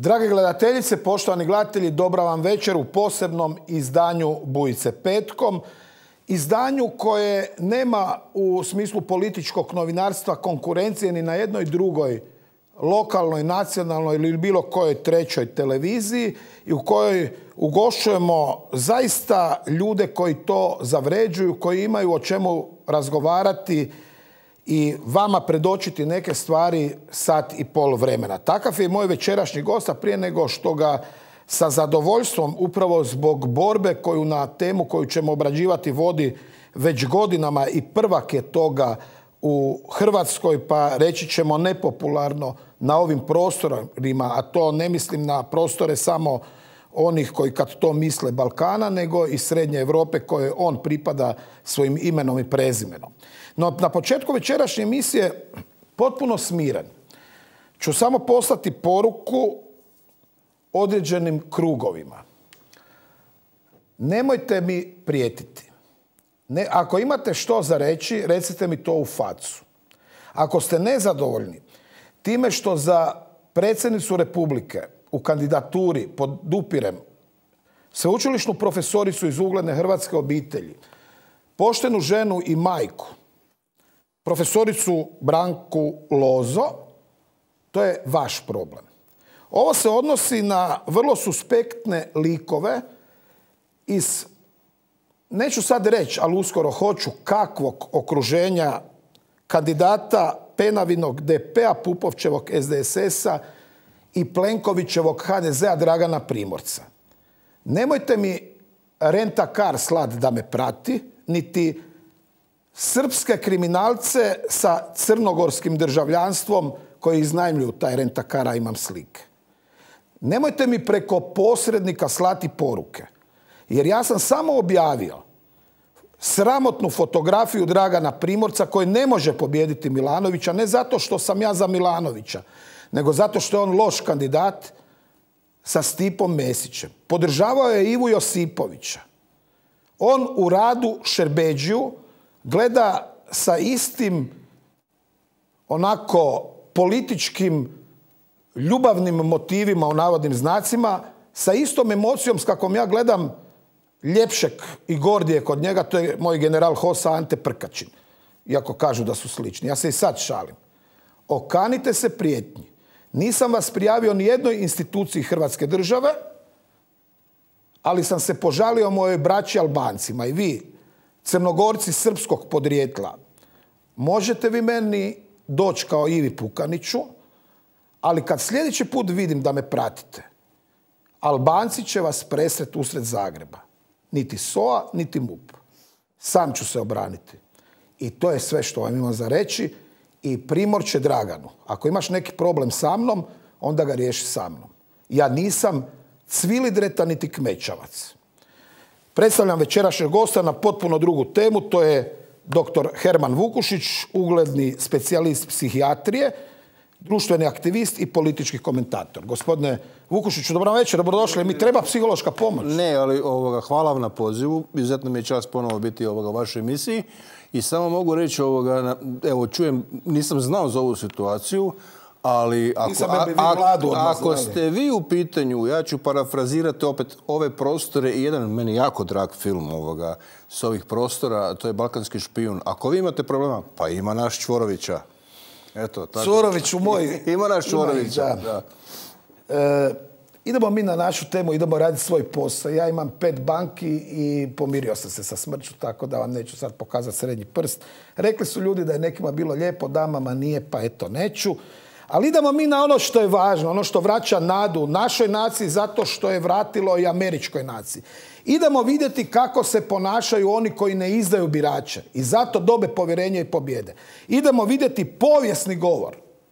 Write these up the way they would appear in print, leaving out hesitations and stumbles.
Drage gledateljice, poštovani gledatelji, dobra vam večer u posebnom izdanju Bujice petkom. Izdanju koje nema u smislu političkog novinarstva konkurencije ni na jednoj drugoj lokalnoj, nacionalnoj ili bilo kojoj trećoj televiziji i u kojoj ugošćujemo zaista ljude koji to zavređuju, koji imaju o čemu razgovarati i vama predočiti neke stvari sat i pol vremena. Takav je moj večerašnji gost, a prije nego što ga sa zadovoljstvom, upravo zbog borbe koju na temu koju ćemo obrađivati vodi već godinama i prvak je toga u Hrvatskoj, pa reći ćemo nepopularno na ovim prostorima, a to ne mislim na prostore samo onih koji kad to misle Balkana, nego i Srednje Europe koje on pripada svojim imenom i prezimenom. No, na početku večerašnje emisije, potpuno smiren, ću samo poslati poruku određenim krugovima. Nemojte mi prijetiti. Ako imate što za reći, recite mi to u facu. Ako ste nezadovoljni time što za predsjednicu Republike u kandidaturi podupirem sveučilišnu profesoricu iz ugledne hrvatske obitelji, poštenu ženu i majku, profesoricu Branku Lozo, to je vaš problem. Ovo se odnosi na vrlo suspektne likove iz, neću sad reći, ali uskoro hoću, kakvog okruženja kandidata Penavinog DP-a, Pupovčevog SDSS-a i Plenkovićevog HDZ-a Dragana Primorca. Nemojte mi rent-a-car slat da me prati, niti srpske kriminalce sa crnogorskim državljanstvom koji iznajmljuju taj rent-a-car, a imam slike. Nemojte mi preko posrednika slati poruke, jer ja sam samo objavio sramotnu fotografiju Dragana Primorca koji ne može pobijediti Milanovića, ne zato što sam ja za Milanovića, nego zato što je on loš kandidat sa Stipom Mesićem. Podržavao je Ivu Josipovića. On u radu Šerbedžiju gleda sa istim onako političkim ljubavnim motivima u navodnim znacima, sa istom emocijom s kakvom ja gledam Ljepšeg i Gordije kod njega, to je moj general HOS-a Ante Prkačin, iako kažu da su slični. Ja se i sad šalim. Okanite se prijetnji. Nisam vas prijavio ni jednoj instituciji Hrvatske države, ali sam se požalio mojoj braći Albancima. I vi, Crnogorci srpskog podrijetla, možete vi meni doći kao Ivi Pukaniću, ali kad sljedeći put vidim da me pratite, Albanci će vas presreti usred Zagreba. Niti SOA, niti MUP. Sam ću se obraniti. I to je sve što vam imam za reći. I Primorče Draganu, ako imaš neki problem sa mnom, onda ga riješi sa mnom. Ja nisam cvilidreta niti kmećavac. Predstavljam večerašnjeg gosta na potpuno drugu temu, to je dr. Herman Vukušić, ugledni specijalist psihijatrije, društveni aktivist i politički komentator. Gospodine Vukušiću, dobro večer, dobrodošli. Mi treba psihološka pomoć. Ne, ali hvala vam na pozivu. Izuzetno mi je čast ponovo biti u vašoj emisiji. I samo mogu reći, evo čujem, nisam znao za ovu situaciju, ali ako ste vi u pitanju, ja ću parafrazirati opet ove prostore i jedan meni jako drag film s ovih prostora, to je Balkanski špijun. Ako vi imate problema, pa ima naš Čvorovića. Eto, tako. Čvoroviću moj. Ima naš Čvorovića, da. Idemo mi na našu temu, idemo raditi svoj posao. Ja imam 5 banki i pomirio sam se sa smrću, tako da vam neću sad pokazati srednji prst. Rekli su ljudi da je nekima bilo lijepo, damama nije, pa eto neću. Ali idemo mi na ono što je važno, ono što vraća nadu našoj naciji zato što je vratilo i američkoj naciji. Idemo vidjeti kako se ponašaju oni koji ne izdaju birače i zato dobe povjerenje i pobjede. Idemo vidjeti povijesni govor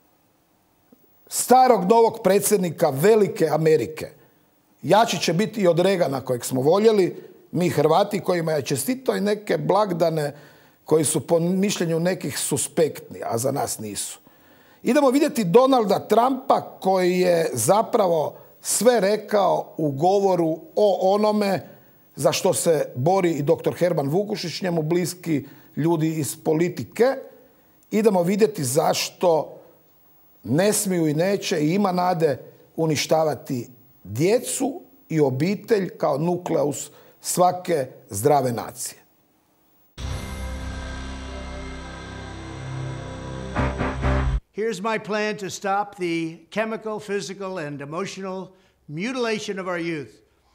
starog novog predsjednika velike Amerike. Jači će biti i od Regana kojeg smo voljeli, mi Hrvati kojima je čestito i neke blagdane koji su po mišljenju nekih suspektni, a za nas nisu. Idemo vidjeti Donalda Trumpa koji je zapravo sve rekao u govoru o onome za što se bori i dr. Herman Vukušić, njemu bliski ljudi iz politike. Idemo vidjeti zašto ne smiju i neće i ima nade uništavati djecu i obitelj kao nukleus svake zdrave nacije. Here's my plan to stop the chemical, physical, and emotional mutilation of our youth.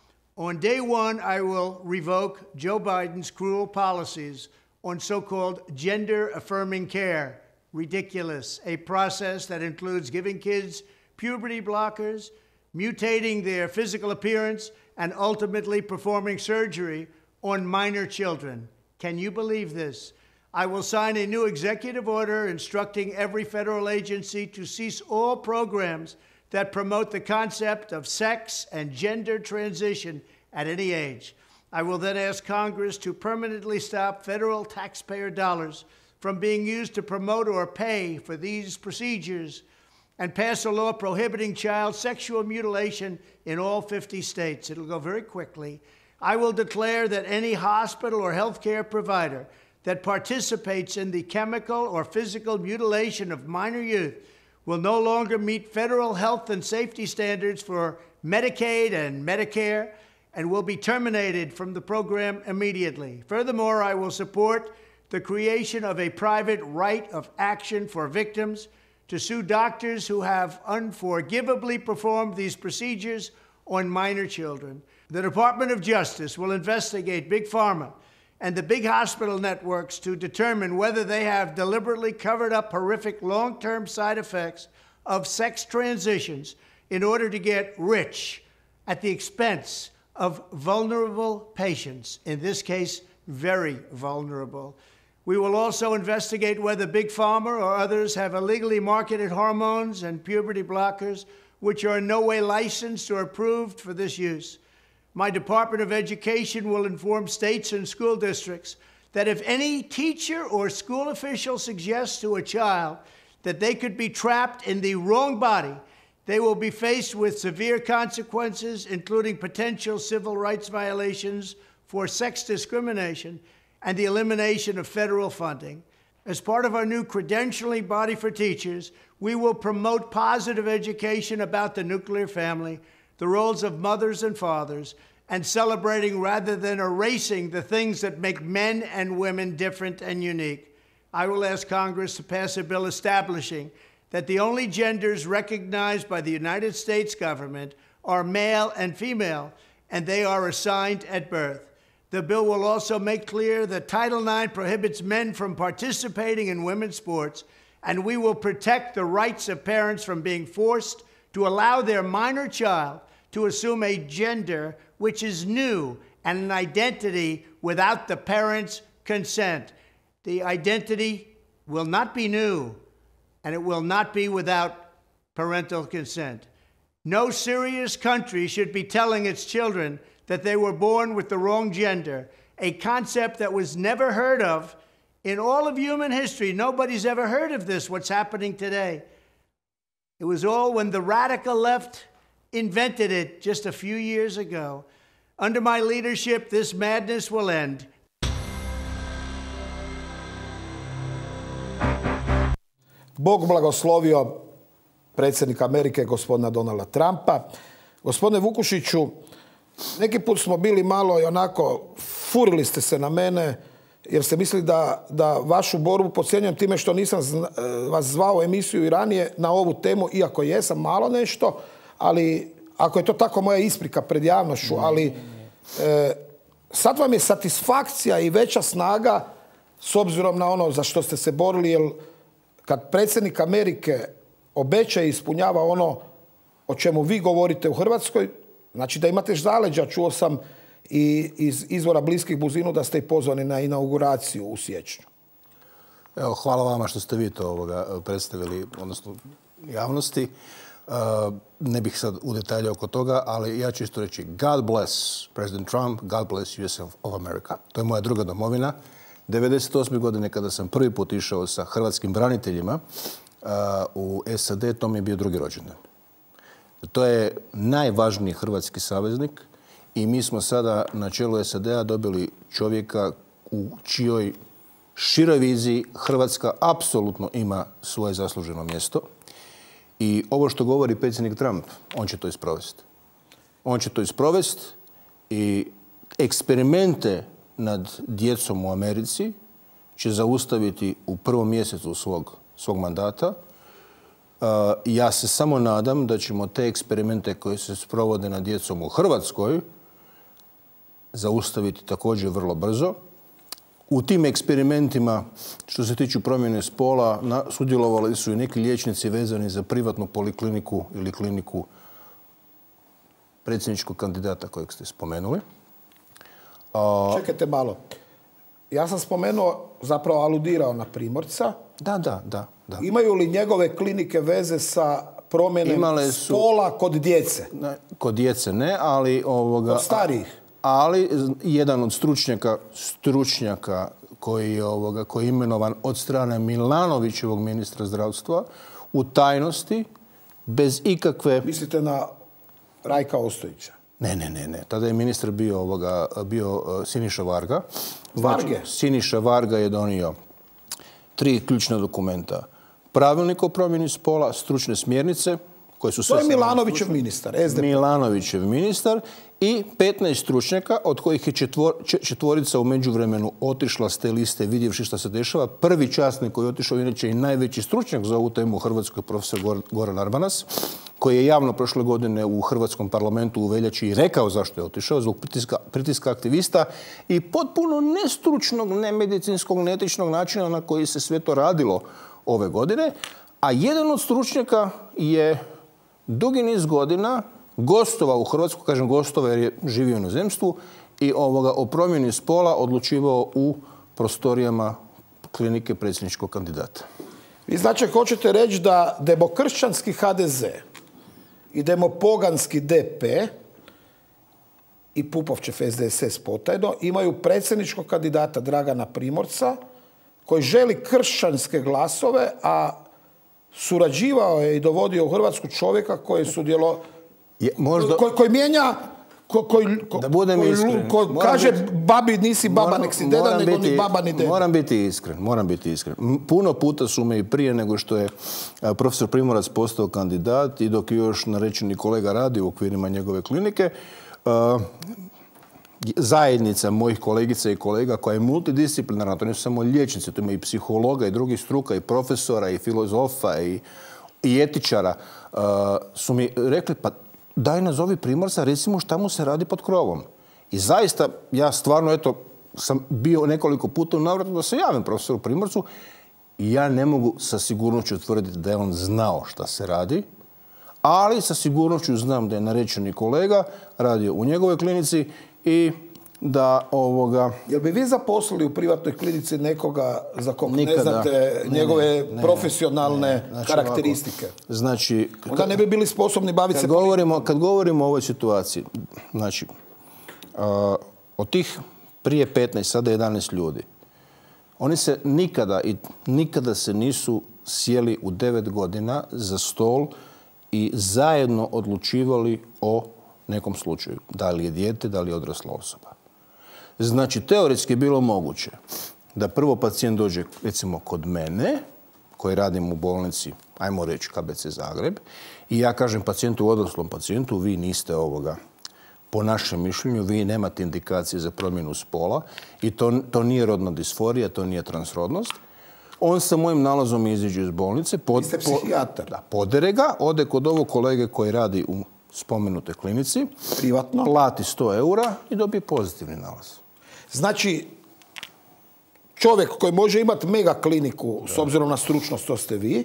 On day one, I will revoke Joe Biden's cruel policies on so-called gender-affirming care. Ridiculous. A process that includes giving kids puberty blockers, mutating their physical appearance, and ultimately performing surgery on minor children. Can you believe this? I will sign a new executive order instructing every federal agency to cease all programs that promote the concept of sex and gender transition at any age. I will then ask Congress to permanently stop federal taxpayer dollars from being used to promote or pay for these procedures and pass a law prohibiting child sexual mutilation in all 50 states. It'll go very quickly. I will declare that any hospital or healthcare provider that participates in the chemical or physical mutilation of minor youth will no longer meet federal health and safety standards for Medicaid and Medicare and will be terminated from the program immediately. Furthermore, I will support the creation of a private right of action for victims to sue doctors who have unforgivably performed these procedures on minor children. The Department of Justice will investigate Big Pharma and the big hospital networks to determine whether they have deliberately covered up horrific long-term side effects of sex transitions in order to get rich at the expense of vulnerable patients, in this case, very vulnerable. We will also investigate whether Big Pharma or others have illegally marketed hormones and puberty blockers which are in no way licensed or approved for this use. My Department of Education will inform states and school districts that if any teacher or school official suggests to a child that they could be trapped in the wrong body, they will be faced with severe consequences, including potential civil rights violations for sex discrimination and the elimination of federal funding. As part of our new credentialing body for teachers, we will promote positive education about the nuclear family, the roles of mothers and fathers, and celebrating rather than erasing the things that make men and women different and unique. I will ask Congress to pass a bill establishing that the only genders recognized by the United States government are male and female, and they are assigned at birth. The bill will also make clear that Title IX prohibits men from participating in women's sports, and we will protect the rights of parents from being forced to allow their minor child to assume a gender which is new and an identity without the parents' consent. The identity will not be new, and it will not be without parental consent. No serious country should be telling its children that they were born with the wrong gender, a concept that was never heard of in all of human history. Nobody's ever heard of this, what's happening today. It was all when the radical left invented it just a few years ago. Under my leadership, this madness will end. Bog blagoslovio predsjednika Amerike, gospodina Donalda Trumpa. Gospodine Vukušiću, neki put smo bili malo i onako, furili ste se na mene, jer ste mislili da vašu borbu podcjenjujem time što nisam vas zvao u emisiju i ranije na ovu temu, iako jesam malo nešto, ali ako je to tako, moja isprika pred javnošću, ali sad vam je satisfakcija i veća snaga s obzirom na ono za što ste se borili, jer kad predsjednik Amerike obeća i ispunjava ono o čemu vi govorite u Hrvatskoj, znači da imate zaleđa. Čuo sam i iz izvora bliskih Buzinu da ste i pozvani na inauguraciju u siječnju. Evo, hvala vama što ste vi to predstavili, odnosno javnosti. Ne bih sad u detalje oko toga, ali ja ću isto reći God bless President Trump, God bless US of America. To je moja druga domovina. 1998. godine kada sam prvi put išao sa hrvatskim braniteljima u SAD, to mi je bio drugi rođendan. To je najvažniji hrvatski saveznik i mi smo sada na čelu SAD-a dobili čovjeka u čijoj široj viziji Hrvatska apsolutno ima svoje zasluženo mjesto. I ovo što govori predsjednik Trump, on će to isprovesti. On će to isprovesti i eksperimente nad djecom u Americi će zaustaviti u prvom mjesecu svog mandata. Ja se samo nadam da ćemo te eksperimente koje se sprovode nad djecom u Hrvatskoj zaustaviti također vrlo brzo. U tim eksperimentima, što se tiču promjene spola, sudjelovali su i neki liječnici vezani za privatnu polikliniku ili kliniku predsjedničkog kandidata kojeg ste spomenuli. Čekajte malo. Ja sam spomenuo, zapravo aludirao na Primorca. Da. Imaju li njegove klinike veze sa promjenom spola kod djece? Kod djece ne, ali... Kod starijih? Ali jedan od stručnjaka koji je imenovan od strane Milanovićevog ministra zdravstva u tajnosti, bez ikakve... Mislite na Rajka Ostojića? Ne. Tada je ministar bio Siniša Varga. Varge? Siniša Varga je donio 3 ključna dokumenta. Pravilnik o promjeni spola, stručne smjernice, koje su sve... To je Milanovićev ministar, SDP. Milanovićev ministar i 15 stručnjaka, od kojih je četvorica u međuvremenu otišla s te liste vidjevši što se dešava. Prvi časnik koji je otišao, inače i najveći stručnjak za ovu temu u Hrvatskoj, profesor Goran Arbanas, koji je javno prošle godine u Hrvatskom parlamentu u veljači i rekao zašto je otišao, zbog pritiska aktivista i potpuno nestručnog, nemedicinskog, neetičnog načina na koji se sve to radilo ove godine. A jedan od stručnjaka je dugi niz godina gostovao u Hrvatsku, kažem gostovao jer je živio u inozemstvu, i o promjeni spola odlučivao u prostorijama klinike predsjedničkog kandidata. Vi znači hoćete reći da demokršćanski HDZ i demopoganski DP i Pupovčev SDSS potajno imaju predsjedničkog kandidata Dragana Primorca koji želi kršćanske glasove, a surađivao je i dovodio u Hrvatsku čovjeka koji je sudjelovao, koji mijenja, da budem iskren, kaže babi nisi baba nek si deda, nego ni baba ni deda. Moram biti iskren. Puno puta su me i prije nego što je profesor Primorac postao kandidat i dok je još narečeni kolega radi u okvirima njegove klinike, zajednica mojih kolegica i kolega koja je multidisciplinarna, to nisu samo liječnici, to ima i psihologa i drugih struka i profesora i filozofa i etičara, su mi rekli pa daj nazovi Primorca, recimo šta mu se radi pod krovom. I zaista, ja stvarno, sam bio nekoliko puta u navratu da se javim profesoru Primorcu i ja ne mogu sa sigurnošću tvrditi da je on znao šta se radi, ali sa sigurnošću znam da je narečeni kolega radio u njegovoj klinici i da Jel bi vi zaposlili u privatnoj klinici nekoga za kog ne znate njegove profesionalne karakteristike? Znači, onda ne bi bili sposobni baviti se politikom. Kad govorimo o ovoj situaciji, znači, od tih prije 15, sada 11 ljudi, oni se nikada se nisu sjeli u 9 godina za stol i zajedno odlučivali o nekom slučaju. Da li je dijete, da li je odrasla osoba. Znači, teoretski je bilo moguće da prvo pacijent dođe, recimo, kod mene, koji radim u bolnici, ajmo reći KBC Zagreb, i ja kažem odraslom pacijentu, vi niste po našem mišljenju, vi nemate indikacije za promjenu spola i to nije rodna disforija, to nije transrodnost. On sa mojim nalazom iziđe iz bolnice, podere ga, ode kod ovog kolege koji radi u spomenutoj klinici, privatno, plati 100 eura i dobije pozitivni nalaz. Znači, čovjek koji može imati mega kliniku, s obzirom na stručnost, to ste vi,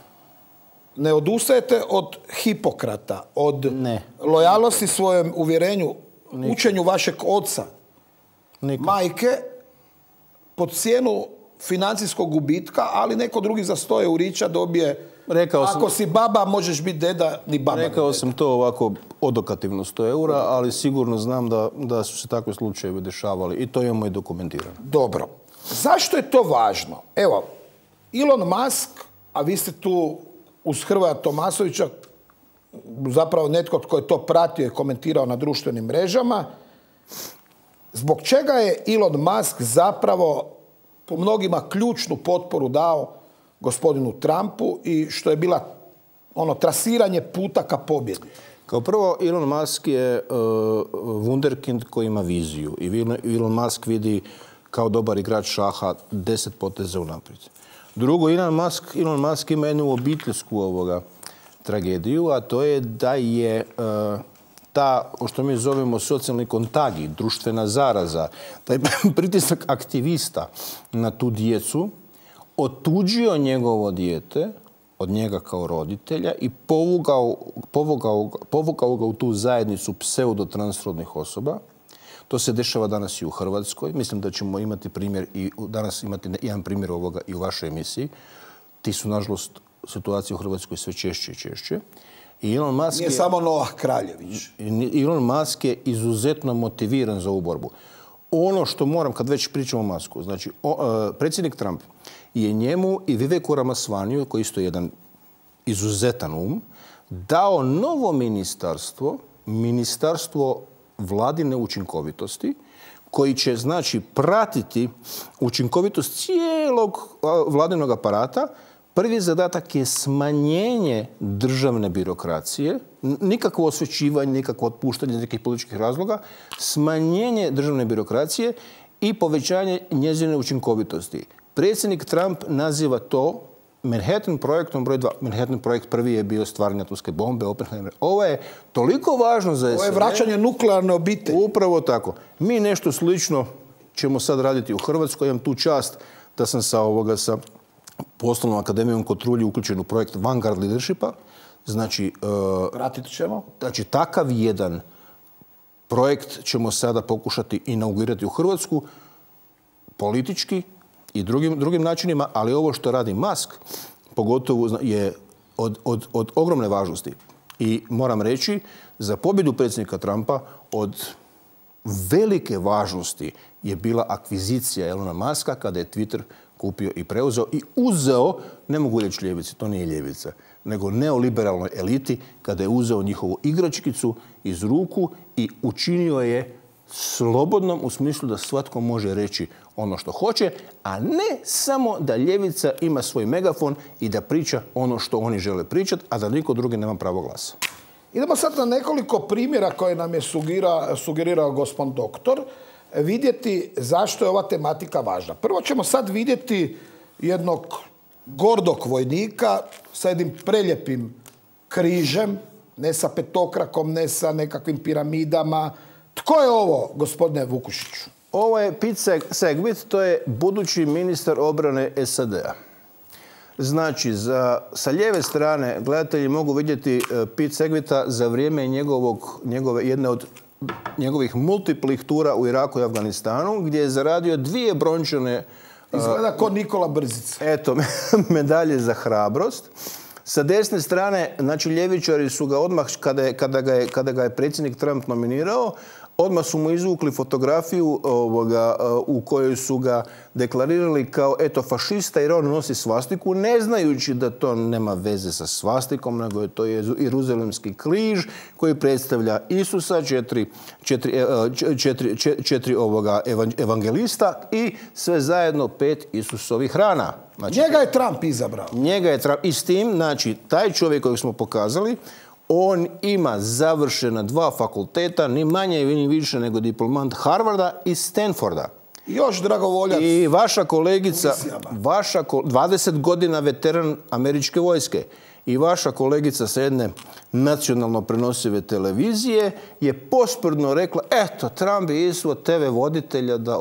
ne odustajete od Hipokrata, od lojalnosti svojem uvjerenju, učenju vašeg oca, majke, pod cijenu financijskog gubitka, ali neko drugi za 100 eurića dobije, ako si baba, možeš biti deda, ni baba. Rekao sam to ovako odokativno 100 eura, ali sigurno znam da su se takve slučajevi dešavali i to imamo i dokumentirano. Dobro. Zašto je to važno? Evo, Elon Musk, a vi ste tu uz Hrvoja Tomasovića, zapravo netko tko je to pratio i komentirao na društvenim mrežama, zbog čega je Elon Musk zapravo po mnogima ključnu potporu dao gospodinu Trumpu i što je bila trasiranje puta ka pobjedi? Kao prvo, Elon Musk je wunderkind koji ima viziju. I Elon Musk vidi kao dobar igrač šaha 10 poteza unaprijed. Drugo, Elon Musk ima jednu obiteljsku tragediju, a to je da je ta, što mi zovemo socijalni kontagi, društvena zaraza, taj pritisak aktivista na tu djecu, otuđio njegovo dijete od njega kao roditelja i povukao ga u tu zajednicu pseudotransrodnih osoba. To se dešava danas i u Hrvatskoj. Mislim da ćemo imati primjer i danas imati jedan primjer ovoga i u vašoj emisiji. Ti su, nažalost, situacije u Hrvatskoj sve češće i češće. Nije samo Noah Kraljević. Elon Musk je izuzetno motiviran za ovu borbu. Ono što moram, kad već pričamo o Musku, znači, predsjednik Trump je njemu i Viveku Ramaswaniju, koji isto je jedan izuzetan dao novo ministarstvo vladine učinkovitosti, koji će, znači, pratiti učinkovitost cijelog vladinog aparata. Prvi zadatak je smanjenje državne birokracije, nikakvo osvećivanje, nikakvo otpuštanje iz nekih političkih razloga, smanjenje državne birokracije i povećanje njezine učinkovitosti. Predsjednik Trump naziva to Manhattan projektom broj 2. Manhattan projekt prvi je bio stvaranje atomske bombe, Oppenheimer. Ovo je toliko važno za SAD. Ovo je vraćanje nuklearne obitelji. Upravo tako. Mi nešto slično ćemo sad raditi u Hrvatskoj. Imam tu čast da sam sa Poslovnom akademijom Kotrulji uključen u projekt Vanguard Leadershipa. Znači, pratit ćemo. Znači, takav jedan projekt ćemo sada pokušati inaugurirati u Hrvatsku politički i drugim načinima, ali ovo što radi Musk pogotovo je od ogromne važnosti. I moram reći, za pobjedu predsjednika Trumpa od velike važnosti je bila akvizicija Elona Muska kada je Twitter kupio i preuzeo i uzeo, ne mogu reći ljevici, to nije ljevica, nego neoliberalnoj eliti, kada je uzeo njihovu igračkicu iz ruku i učinio je slobodnom u smislu da svatko može reći ono što hoće, a ne samo da ljevica ima svoj megafon i da priča ono što oni žele pričati, a da niko drugi nema pravo glasa. Idemo sad na nekoliko primjera koje nam je sugerirao gospodin doktor, vidjeti zašto je ova tematika važna. Prvo ćemo sad vidjeti jednog gordog vojnika sa jednim preljepim križem, ne sa petokrakom, ne sa nekakvim piramidama. Tko je ovo, gospodine Vukušiću? Ovo je Pete Segbit, to je budući ministar obrane SAD-a. Znači, sa lijeve strane gledatelji mogu vidjeti Pete Segbita za vrijeme jedne od njegovih multiplih tura u Iraku i Afganistanu, gdje je zaradio 2 brončane... Izgleda ko Nikola Brzica. Eto, medalje za hrabrost. Sa desne strane, znači, ljevičari su ga odmah, kada ga je predsjednik Trump nominirao, odmah su mu izvukli fotografiju u kojoj su ga deklarirali kao fašista jer on nosi svastiku, ne znajući da to nema veze sa svastikom, nego je to Jeruzalemski križ koji predstavlja Isusa, 4 evangelista i sve zajedno 5 Isusovih rana. Znači, njega je Trump izabrao. Njega je Trump. I s tim, znači, taj čovjek kojeg smo pokazali, on ima završena 2 fakulteta, ni manje ni više nego diplomant Harvarda i Stanforda. Još dragovoljac. I vaša kolegica, 20 godina veteran američke vojske, i vaša kolegica sa jedne nacionalno prenosive televizije je posprdno rekla, eto, Trump je izveo TV voditelja da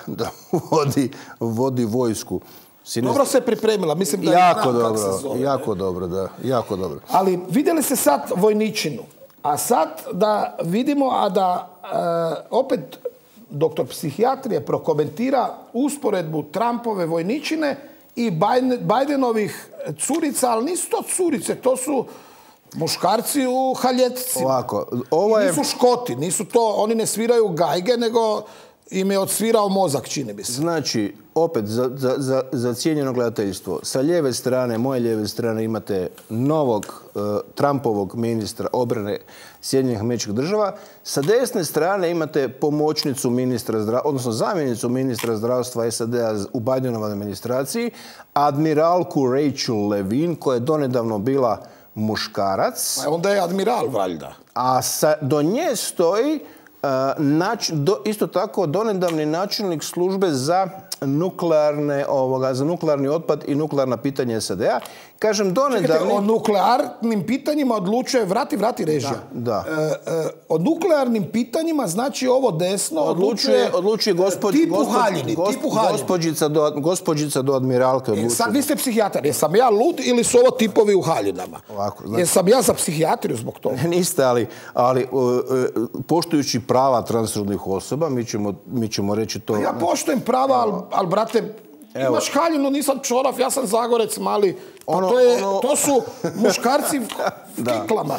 vodi vojsku. Dobro se pripremila, mislim da je znam kako se zove. Jako dobro, da. Jako dobro. Ali vidjeli ste sad vojničinu. A sad da vidimo, a da opet doktor psihijatrije prokomentira usporedbu Trumpove vojničine i Bidenovih curica, ali nisu to curice, to su muškarci u haljecima. Ovako, nisu Škoti, nisu to, oni ne sviraju gajge, nego im je odsvirao mozak, čini mi se. Znači, opet, za cijenjeno gledateljstvo, sa lijeve strane, moje lijeve strane, imate novog Trumpovog ministra obrane Sjedinjenih Američkih Država. Sa desne strane imate pomoćnicu ministra, odnosno zamjenicu ministra zdravstva SAD-a u Bidenovoj administraciji, admiralku Rachel Levine, koja je donedavno bila muškarac. A onda je admiral, valjda. A do nje stoji isto tako donedavni načelnik službe za nuklearni otpad i nuklearna pitanja SAD-a. Kažem, donedavni... Čekajte, o nuklearnim pitanjima odlučuje, vrati režija. Da. O nuklearnim pitanjima, znači ovo desno odlučuje tipu Haljini. Gospođica do admiralke odlučuje. Sad vi ste psihijatar. Jesam ja lud ili su ovo tipovi u Haljinama? Jesam ja za psihijatriju zbog toga? Niste, ali poštujući prava transrodnih osoba, mi ćemo reći to... Ja poštujem prava, ali brate, imaš Haljinu, nisam Čoraf, ja sam Zagorec mali. To su muškarci kiklama.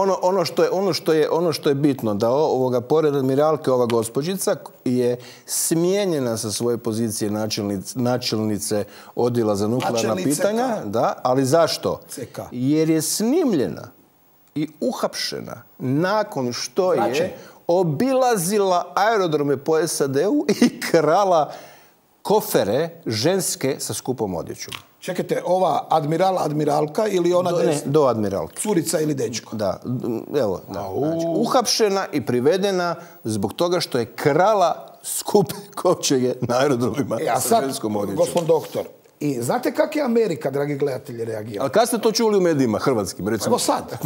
Ono što je bitno, da pored admiralke ova gospođica je smijenjena sa svoje pozicije načelnice odjela za nuklearna pitanja. Da, ali zašto? Jer je snimljena i uhapšena nakon što je obilazila aerodrome po SAD-u i krala kofere ženske sa skupom odjećom. Čekajte, ova admiralka ili ona do admiralke. Curica ili dečko? Da, evo. Znači, uhapšena i privedena zbog toga što je krala skupe kovčege na aerodromima sa ženskom odjećom. Gospod doktor, i znate kako je Amerika, dragi gledatelji, reagirala? Ali kad ste to čuli u medijima hrvatskim, recimo? Evo sad.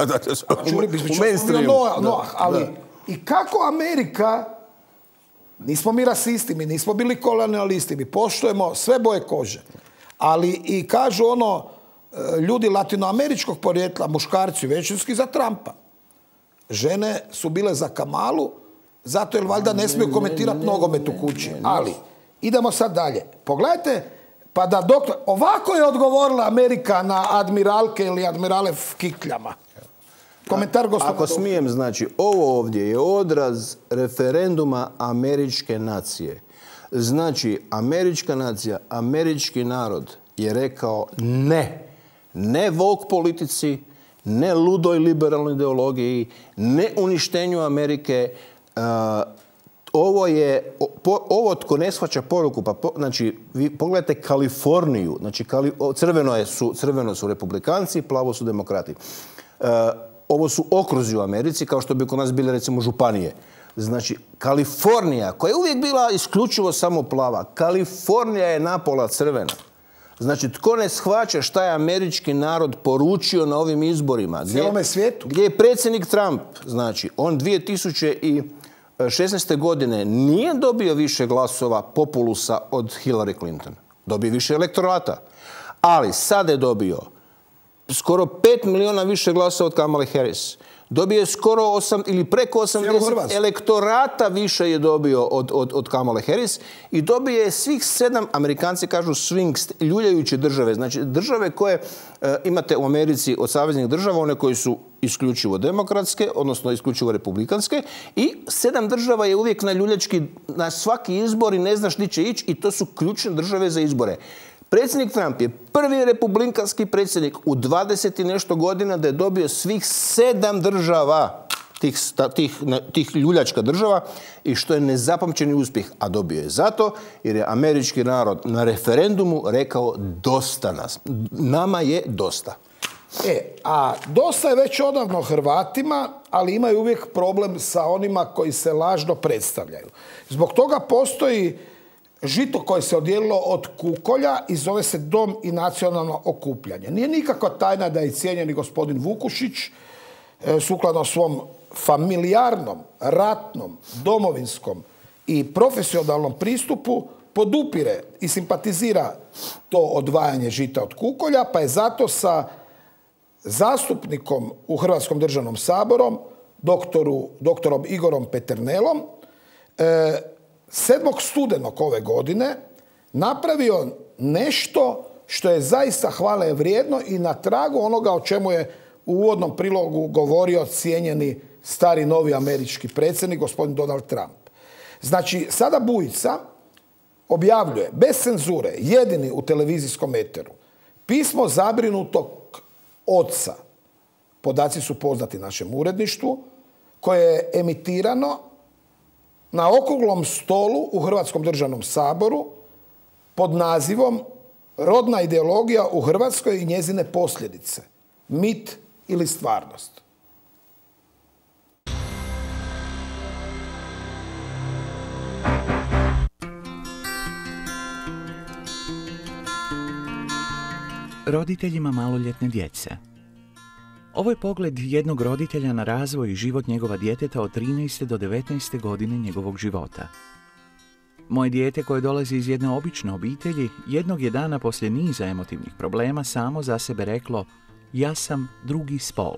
U mainstreamu. Ali i kako Amerika... Nismo mi rasisti, mi nismo bili kolonialisti, mi poštujemo sve boje kože. Ali i kažu ljudi latinoameričkog porijekla, muškarci većinski za Trumpa. Žene su bile za Kamalu, zato jer valjda ne smiju komentirati nogomet u kući. Ali, idemo sad dalje. Pogledajte, pa da doktor... Ovako je odgovorila Amerika na admiralke ili admirale v kikljama. Komentar gospodina. Ako smijem, znači, ovo ovdje je odraz referenduma američke nacije. Znači, američka nacija, američki narod je rekao ne. Ne woke politici, ne ludoj liberalnoj ideologiji, ne uništenju Amerike. Ovo tko ne shvaća poruku, znači, vi pogledajte Kaliforniju, znači, crveno su republikanci, plavo su demokrati. Ovo su okruzi u Americi, kao što bi kod nas bile, recimo, županije. Znači, Kalifornija, koja je uvijek bila isključivo samo plava, Kalifornija je napola crvena. Znači, tko ne shvaća šta je američki narod poručio na ovim izborima? Cijelome svijetu. Gdje je predsjednik Trump, znači, on 2016. godine nije dobio više glasova populusa od Hillary Clinton. Dobio više elektorata. Ali sada je dobio skoro 5 miliona više glasova od Kamale Harris. Dobio je skoro 8 ili preko 80 elektorata više je dobio od Kamale Harris i dobio je svih 7, Amerikanci kažu swing, ljuljajuće države. Znači države koje imate u Americi od saveznih država, one koje su isključivo demokratske, odnosno isključivo republikanske, i 7 država je uvijek na ljuljački, na svaki izbor i ne znaš gdje će ići, i to su ključne države za izbore. Predsjednik Trump je prvi republikanski predsjednik u 20 i nešto godina da je dobio svih 7 država, tih ljuljačka država, i što je nezapamćeni uspjeh. A dobio je zato jer je američki narod na referendumu rekao dosta nas. Nama je dosta. A dosta je već odavno Hrvatima, ali imaju uvijek problem sa onima koji se lažno predstavljaju. Zbog toga postoji žito koje se odijelilo od kukolja i zove se Dom i nacionalno okupljanje. Nije nikakva tajna da je cijenjeni gospodin Vukušić, sukladno svom familijarnom, ratnom, domovinskom i profesionalnom pristupu, podupire i simpatizira to odvajanje žita od kukolja, pa je zato sa zastupnikom u Hrvatskom državnom saboru, doktorom Igorom Peternelom, 7. studenog ove godine napravio nešto što je zaista hvale vrijedno i na tragu onoga o čemu je u uvodnom prilogu govorio cijenjeni stari novi američki predsjednik, gospodin Donald Trump. Znači, sada Bujica objavljuje bez cenzure, jedini u televizijskom eteru, pismo zabrinutog oca. Podaci su poznati našem uredništvu, koje je emitirano na okruglom stolu u Hrvatskom državnom saboru pod nazivom Rodna ideologija u Hrvatskoj i njezine posljedice. mit ili stvarnost. Roditeljima maloljetne djece. Ovo je pogled jednog roditelja na razvoj i život njegova djeteta od 13. do 19. godine njegovog života. Moje dijete, koje dolazi iz jedne obične obitelji, jednog je dana poslije niza emotivnih problema samo za sebe reklo: ja sam drugi spol.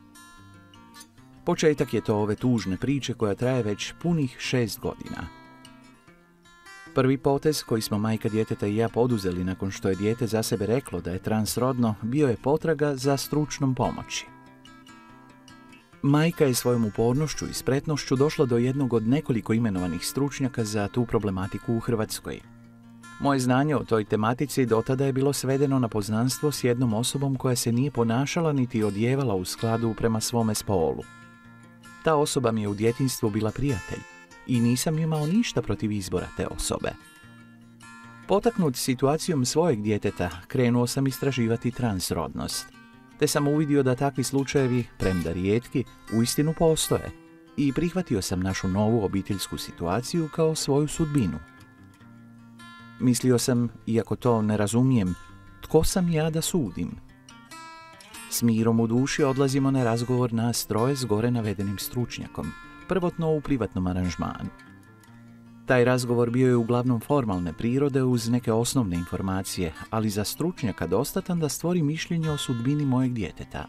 Početak je to ove tužne priče koja traje već punih 6 godina. Prvi potez koji smo majka djeteta i ja poduzeli nakon što je dijete za sebe reklo da je transrodno bio je potraga za stručnom pomoći. Majka je svojom upornošću i spretnošću došla do jednog od nekoliko imenovanih stručnjaka za tu problematiku u Hrvatskoj. Moje znanje o toj tematici dotada je bilo svedeno na poznanstvo s jednom osobom koja se nije ponašala niti odjevala u skladu prema svome spolu. Ta osoba mi je u djetinjstvu bila prijatelj i nisam imao ništa protiv izbora te osobe. Potaknut situacijom svojeg djeteta, krenuo sam istraživati transrodnost, te sam uvidio da takvi slučajevi, premda rijetki, uistinu postoje, i prihvatio sam našu novu obiteljsku situaciju kao svoju sudbinu. Mislio sam, iako to ne razumijem, tko sam ja da sudim? S mirom u duši odlazimo na razgovor nas troje s gore navedenim stručnjakom, prvotno u privatnom aranžmanu. Taj razgovor bio je uglavnom formalne prirode uz neke osnovne informacije, ali za stručnjaka dostatan da stvori mišljenje o sudbini mojeg djeteta.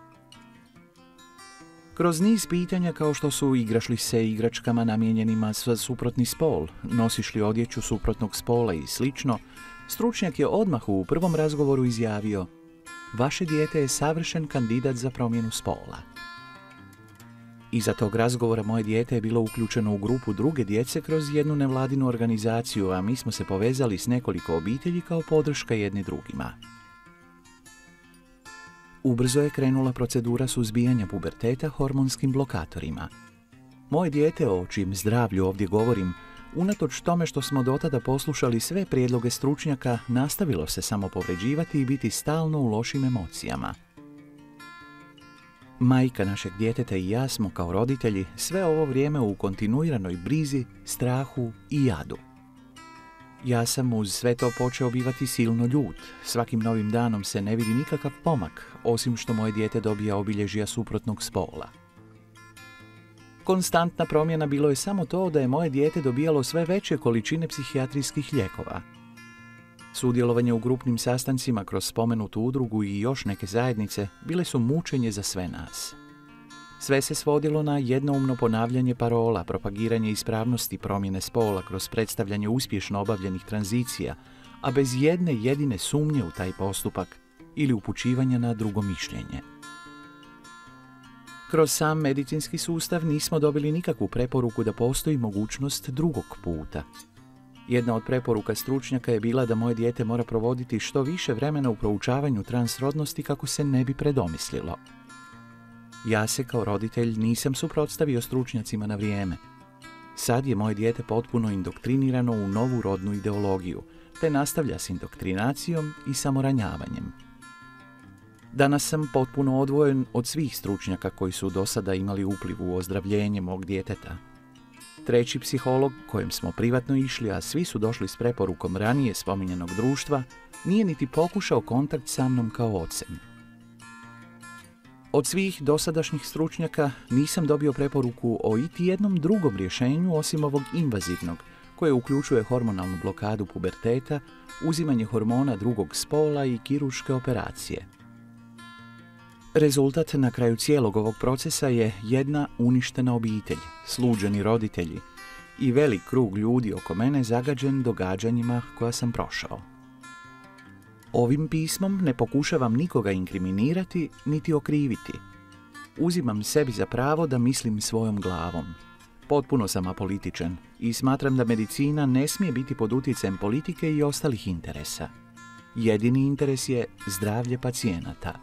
Kroz niz pitanja kao što su igraš li se igračkama namijenjenima za suprotni spol, nosiš li odjeću suprotnog spola i slično, stručnjak je odmah u prvom razgovoru izjavio: vaše dijete je savršen kandidat za promjenu spola. Iza tog razgovora moje dijete je bilo uključeno u grupu druge djece kroz jednu nevladinu organizaciju, a mi smo se povezali s nekoliko obitelji kao podrška jedni drugima. Ubrzo je krenula procedura suzbijanja puberteta hormonskim blokatorima. Moje dijete, o čijem zdravlju ovdje govorim, unatoč tome što smo dotada poslušali sve prijedloge stručnjaka, nastavilo se samo povređivati i biti stalno u lošim emocijama. Majka našeg djeteta i ja smo kao roditelji sve ovo vrijeme u kontinuiranoj brizi, strahu i jadu. Ja sam uz sve to počeo bivati silno ljut. Svakim novim danom se ne vidi nikakav pomak, osim što moje dijete dobija obilježja suprotnog spola. Konstantna promjena bilo je samo to da je moje dijete dobijalo sve veće količine psihijatrijskih lijekova. Sudjelovanje u grupnim sastancima kroz spomenutu udrugu i još neke zajednice bile su mučenje za sve nas. Sve se svodilo na jednoumno ponavljanje parola, propagiranje ispravnosti promjene spola kroz predstavljanje uspješno obavljenih tranzicija, a bez jedne jedine sumnje u taj postupak ili upućivanja na drugo mišljenje. Kroz sam medicinski sustav nismo dobili nikakvu preporuku da postoji mogućnost drugog puta. Jedna od preporuka stručnjaka je bila da moje dijete mora provoditi što više vremena u proučavanju transrodnosti kako se ne bi predomislilo. Ja se kao roditelj nisam suprotstavio stručnjacima na vrijeme. Sad je moje dijete potpuno indoktrinirano u novu rodnu ideologiju, te nastavlja s indoktrinacijom i samoranjavanjem. Danas sam potpuno odvojen od svih stručnjaka koji su do sada imali upliv u ozdravljenje mog djeteta. Treći psiholog, kojem smo privatno išli, a svi su došli s preporukom ranije spominjanog društva, nije niti pokušao kontakt sa mnom kao ocem. Od svih dosadašnjih stručnjaka nisam dobio preporuku o iti jednom drugom rješenju osim ovog invazivnog, koje uključuje hormonalnu blokadu puberteta, uzimanje hormona drugog spola i kirurške operacije. Rezultat na kraju cijelog ovog procesa je jedna uništena obitelj, sluđeni roditelji i velik krug ljudi oko mene zagađen događanjima koja sam prošao. Ovim pismom ne pokušavam nikoga inkriminirati niti okriviti. Uzimam sebi za pravo da mislim svojom glavom. Potpuno sam apolitičan i smatram da medicina ne smije biti pod utjecajem politike i ostalih interesa. Jedini interes je zdravlje pacijenata.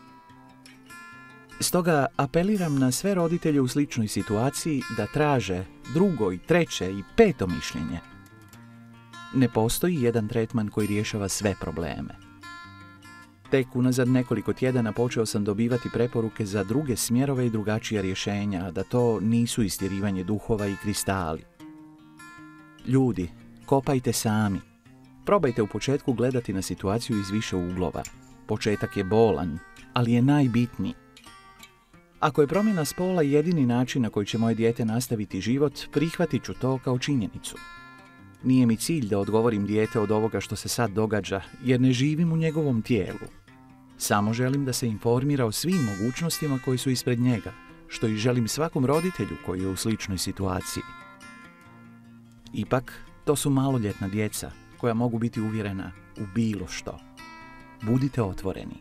Stoga apeliram na sve roditelje u sličnoj situaciji da traže drugo i treće i peto mišljenje. Ne postoji jedan tretman koji rješava sve probleme. Tek unazad nekoliko tjedana počeo sam dobivati preporuke za druge smjerove i drugačija rješenja, da to nisu istjerivanje duhova i kristali. Ljudi, kopajte sami. Probajte u početku gledati na situaciju iz više uglova. Početak je bolan, ali je najbitniji. Ako je promjena spola jedini način na koji će moje dijete nastaviti život, prihvatit ću to kao činjenicu. Nije mi cilj da odgovorim dijete od ovoga što se sad događa, jer ne živim u njegovom tijelu. Samo želim da se informira o svim mogućnostima koji su ispred njega, što i želim svakom roditelju koji je u sličnoj situaciji. Ipak, to su maloljetna djeca koja mogu biti uvjerena u bilo što. Budite otvoreni.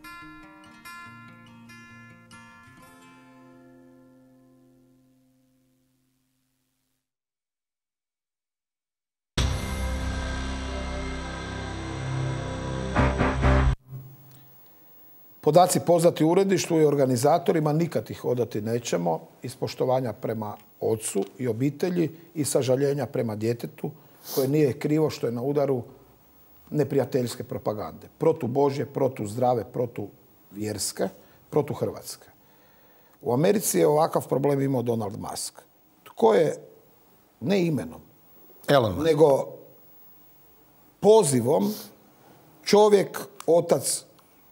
Podaci poznati u uredništvu i organizatorima, nikad ih odati nećemo, iz poštovanja prema ocu i obitelji i sažaljenja prema djetetu koje nije krivo što je na udaru neprijateljske propagande. Protubožje, protuzdrave, protuvjerske, protuhrvatske. U Americi je ovakav problem imao Donald Musk. Tko je, ne imenom, nego pozivom, čovjek, otac,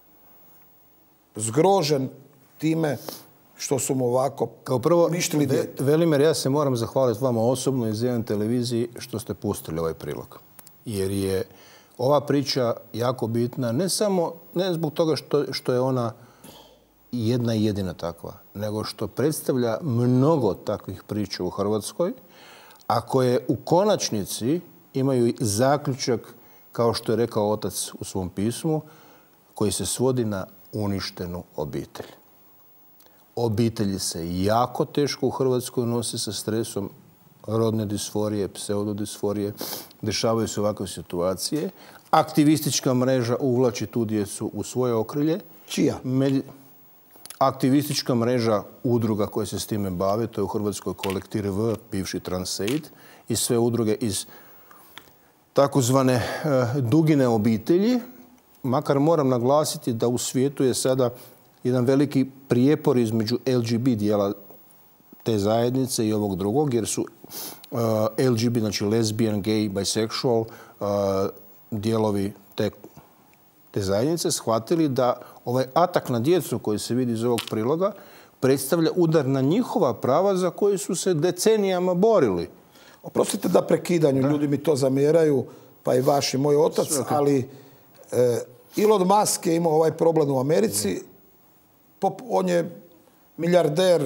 zgrožen time što su mu ovako kao prvo, mištili dijete. Velimir, ja se moram zahvaliti vama osobno iz jedan televiziji što ste pustili ovaj prilog. Jer je ova priča jako bitna, ne zbog toga što je ona jedna i jedina takva, nego što predstavlja mnogo takvih priča u Hrvatskoj, a koje u konačnici imaju zaključak, kao što je rekao otac u svom pismu, koji se svodi na uništenu obitelj. Obitelji se jako teško u Hrvatskoj nose sa stresom rodne disforije, pseudodisforije. Dešavaju se ovakve situacije. Aktivistička mreža uvlači tu djecu u svoje okrilje. Čija? Aktivistička mreža udruga koje se s time bave, to je u Hrvatskoj Kolektiv V, bivši Transaid, i sve udruge iz takozvane dugine obitelji. Makar moram naglasiti da u svijetu je sada jedan veliki prijepor između LGB dijela te zajednice i ovog drugog, jer su LGB, znači lesbian, gay, bisexual, dijelovi te zajednice shvatili da ovaj atak na djecu koji se vidi iz ovog priloga predstavlja udar na njihova prava za koje su se decenijama borili. Oprostite da prekidanju, ljudi mi to zamjeraju, pa i vaš i moj otac, ali Elon Musk je imao ovaj problem u Americi. On je milijarder,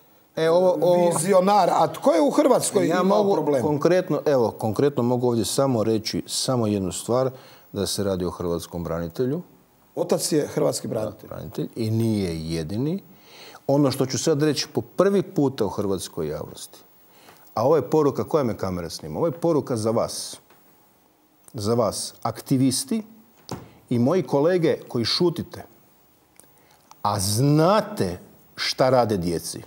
vizionar. A tko je u Hrvatskoj imao problem? Konkretno mogu ovdje samo reći samo jednu stvar, da se radi o hrvatskom branitelju. Otac je hrvatski branitelj. I nije jedini. Ono što ću sad reći po prvi puta u hrvatskoj javnosti, a ovo je poruka, koja me kamera snima, ovo je poruka za vas. Za vas, aktivisti i moji kolege koji šutite, a znate šta rade djeci.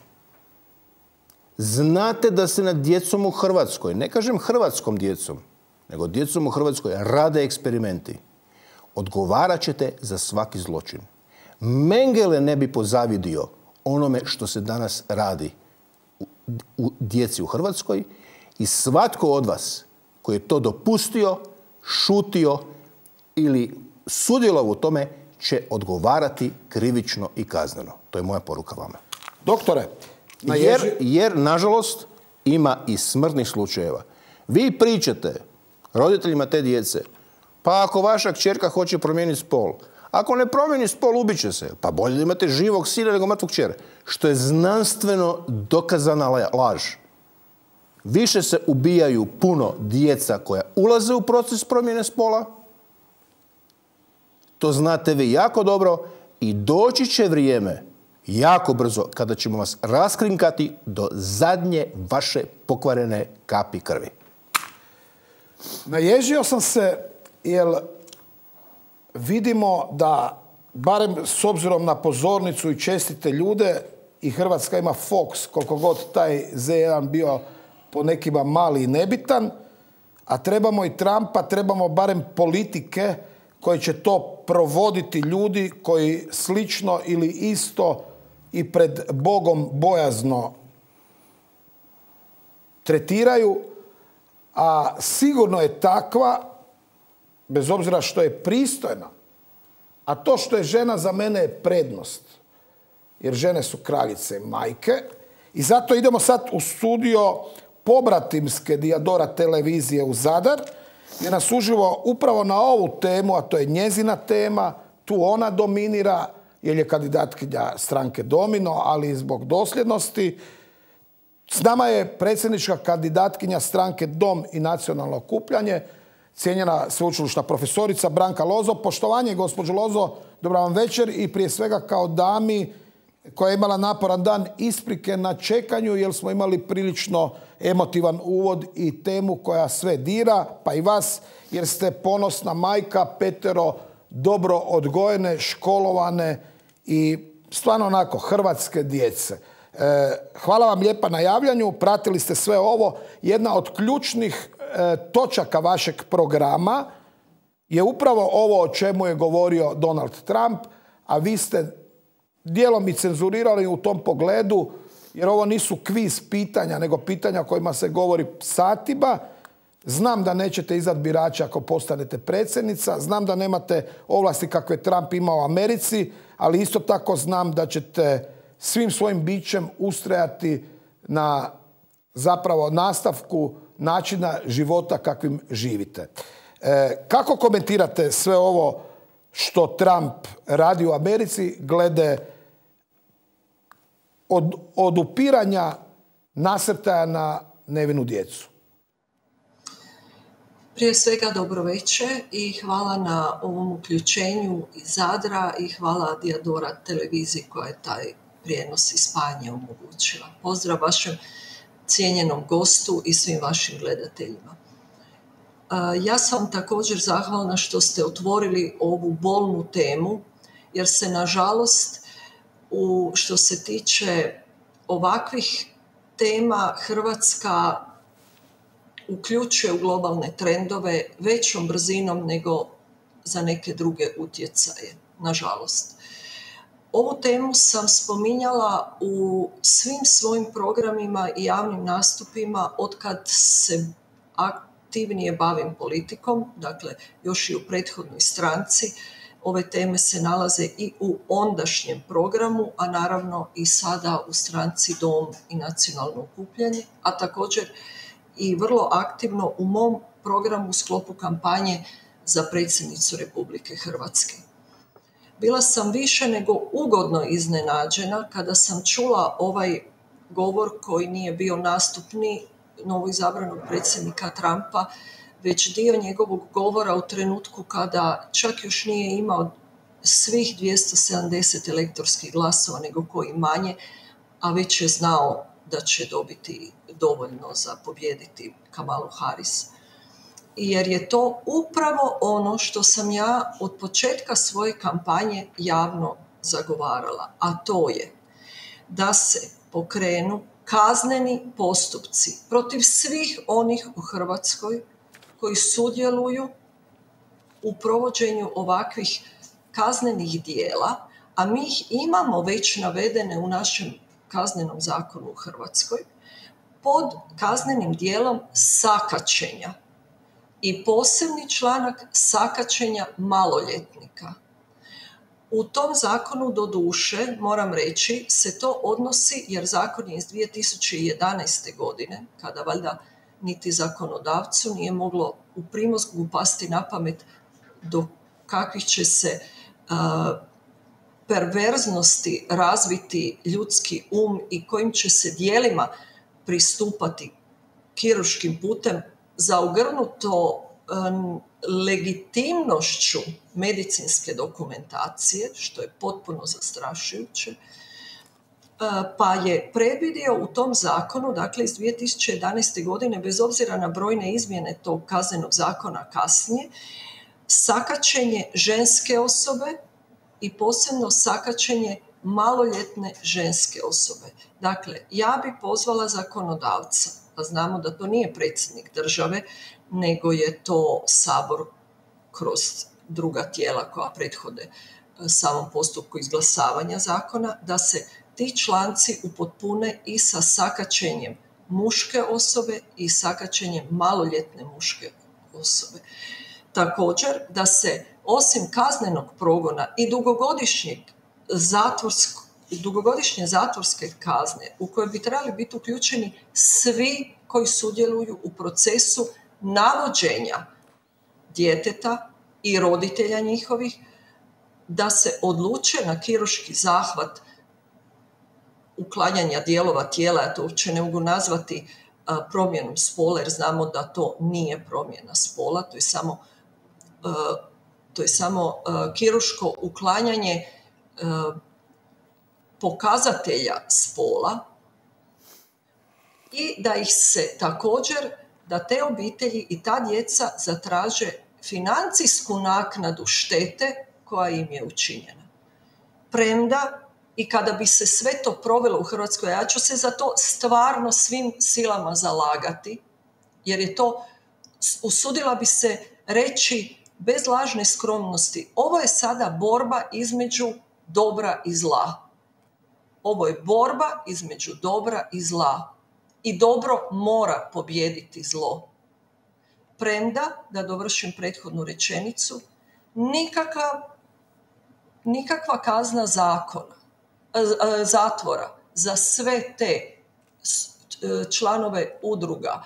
Znate da se nad djecom u Hrvatskoj, ne kažem hrvatskom djecom, nego djecom u Hrvatskoj rade eksperimenti. Odgovarat ćete za svaki zločin. Mengele ne bi pozavidio onome što se danas radi u djeci u Hrvatskoj i svatko od vas koji je to dopustio, šutio ili sudjelovao u tome će odgovarati krivično i kazneno. To je moja poruka vama. Doktore, jer, nažalost, ima i smrtnih slučajeva. Vi pričate roditeljima te djece, pa ako vaša kćerka hoće promijeniti spol, ako ne promijeni spol, ubit će se. Pa bolje da imate živog sina nego mrtvog kćera. Što je znanstveno dokazana laž. Više se ubijaju puno djeca koja ulaze u proces promjene spola. To znate vi jako dobro i doći će vrijeme jako brzo kada ćemo vas raskrinkati do zadnje vaše pokvarene kapi krvi. Naježio sam se jer vidimo da, barem s obzirom na pozornicu i čestite ljude, i Hrvatska ima Fox, koliko god taj Z1 bio po nekima mali i nebitan, a trebamo i Trumpa, trebamo barem politike koji će to provoditi ljudi koji slično ili isto i pred Bogom bojazno tretiraju, a sigurno je takva, bez obzira što je pristojna, a to što je žena za mene je prednost, jer žene su kraljice i majke. I zato idemo sad u studio pobratimske Diadora televizije u Zadar, gdje nas uživo upravo na ovu temu, a to je njezina tema, tu ona dominira, jer je kandidatkinja stranke Domino, ali i zbog dosljednosti. S nama je predsjednička kandidatkinja stranke Dom i nacionalno okupljanje, cijenjena sveučilišna profesorica Branka Lozo. Poštovanje, gospođo Lozo, dobra vam večer i prije svega kao dami koja je imala naporan dan, isprike na čekanju, jer smo imali prilično emotivan uvod i temu koja sve dira, pa i vas, jer ste ponosna majka 5 dobro odgojene, školovane i stvarno onako hrvatske djece. Hvala vam lijepa na javljanju, pratili ste sve ovo. Jedna od ključnih točaka vašeg programa je upravo ovo o čemu je govorio Donald Trump, a vi ste dijelom i cenzurirali u tom pogledu, jer ovo nisu kviz pitanja, nego pitanja o kojima se govori satima. Znam da nećete izdati birača ako postanete predsjednica, znam da nemate ovlasti kakve Trump ima u Americi, ali isto tako znam da ćete svim svojim bićem ustrajati na zapravo nastavku načina života kakvim živite. Kako komentirate sve ovo što Trump radi u Americi glede odupiranja nasrtaja na nevinu djecu? Prije svega dobro večer i hvala na ovom uključenju iz Zadra i hvala Diadora televiziji koja je taj prijenos i spajanje omogućila. Pozdrav vašem cijenjenom gostu i svim vašim gledateljima. Ja sam također zahvalna što ste otvorili ovu bolnu temu, jer se nažalost što se tiče ovakvih tema Hrvatska uključuje u globalne trendove većom brzinom nego za neke druge utjecaje, nažalost. Ovu temu sam spominjala u svim svojim programima i javnim nastupima otkad se aktivnije bavim politikom, dakle još i u prethodnoj stranci. Ove teme se nalaze i u ondašnjem programu, a naravno i sada u stranci Dom i nacionalno okupljanje, a također i vrlo aktivno u mom programu u sklopu kampanje za predsjednicu Republike Hrvatske. Bila sam više nego ugodno iznenađena kada sam čula ovaj govor koji nije bio nastupni novoizabranog predsjednika Trumpa, već dio njegovog govora u trenutku kada čak još nije imao svih 270 elektorskih glasova, nego koji manje, a već je znao da će dobiti dovoljno za pobijediti Kamalu Harris. Jer je to upravo ono što sam ja od početka svoje kampanje javno zagovarala, a to je da se pokrenu kazneni postupci protiv svih onih u Hrvatskoj koji sudjeluju u provođenju ovakvih kaznenih dijela, a mi ih imamo već navedene u našem kaznenom zakonu u Hrvatskoj, pod kaznenim dijelom sakaćenja i posebni članak sakaćenja maloljetnika. U tom zakonu, doduše, moram reći, se to odnosi, jer zakon je iz 2011. godine, kada valjda niti zakonodavcu nije moglo u primozgu pasti na pamet do kakvih će se perverznosti razviti ljudski i kojim će se dijelima pristupati kirurškim putem zaogrnuto legitimnošću medicinske dokumentacije, što je potpuno zastrašujuće, pa je predvidio u tom zakonu, dakle iz 2011. godine, bez obzira na brojne izmjene tog kaznenog zakona kasnije, sakaćenje ženske osobe i posebno sakaćenje maloljetne ženske osobe. Dakle, ja bi pozvala zakonodavca, a znamo da to nije predsjednik države, nego je to Sabor kroz druga tijela koja prethode samom postupku izglasavanja zakona, da se ti članci upotpune i sa sakaćenjem muške osobe i sakaćenjem maloljetne muške osobe. Također, da se osim kaznenog progona i dugogodišnje zatvorske kazne u koje bi trebali biti uključeni svi koji sudjeluju u procesu navođenja djeteta i roditelja njihovih, da se odluče na kirurški zahvat uklanjanja dijelova tijela, ja to uopće ne mogu nazvati promjenom spola, jer znamo da to nije promjena spola, to je samo kirurško uklanjanje pokazatelja spola i da ih se također, da te obitelji i ta djeca zatraže financijsku naknadu štete koja im je učinjena. Premda i kada bi se sve to provelo u Hrvatskoj, ja ću se za to stvarno svim silama zalagati, jer je to, usudila bi se reći bez lažne skromnosti, ovo je sada borba između dobra i zla. Ovo je borba između dobra i zla. I dobro mora pobijediti zlo. Premda, da dovršim prethodnu rečenicu, nikakva kazna zatvora za sve te članove udruga,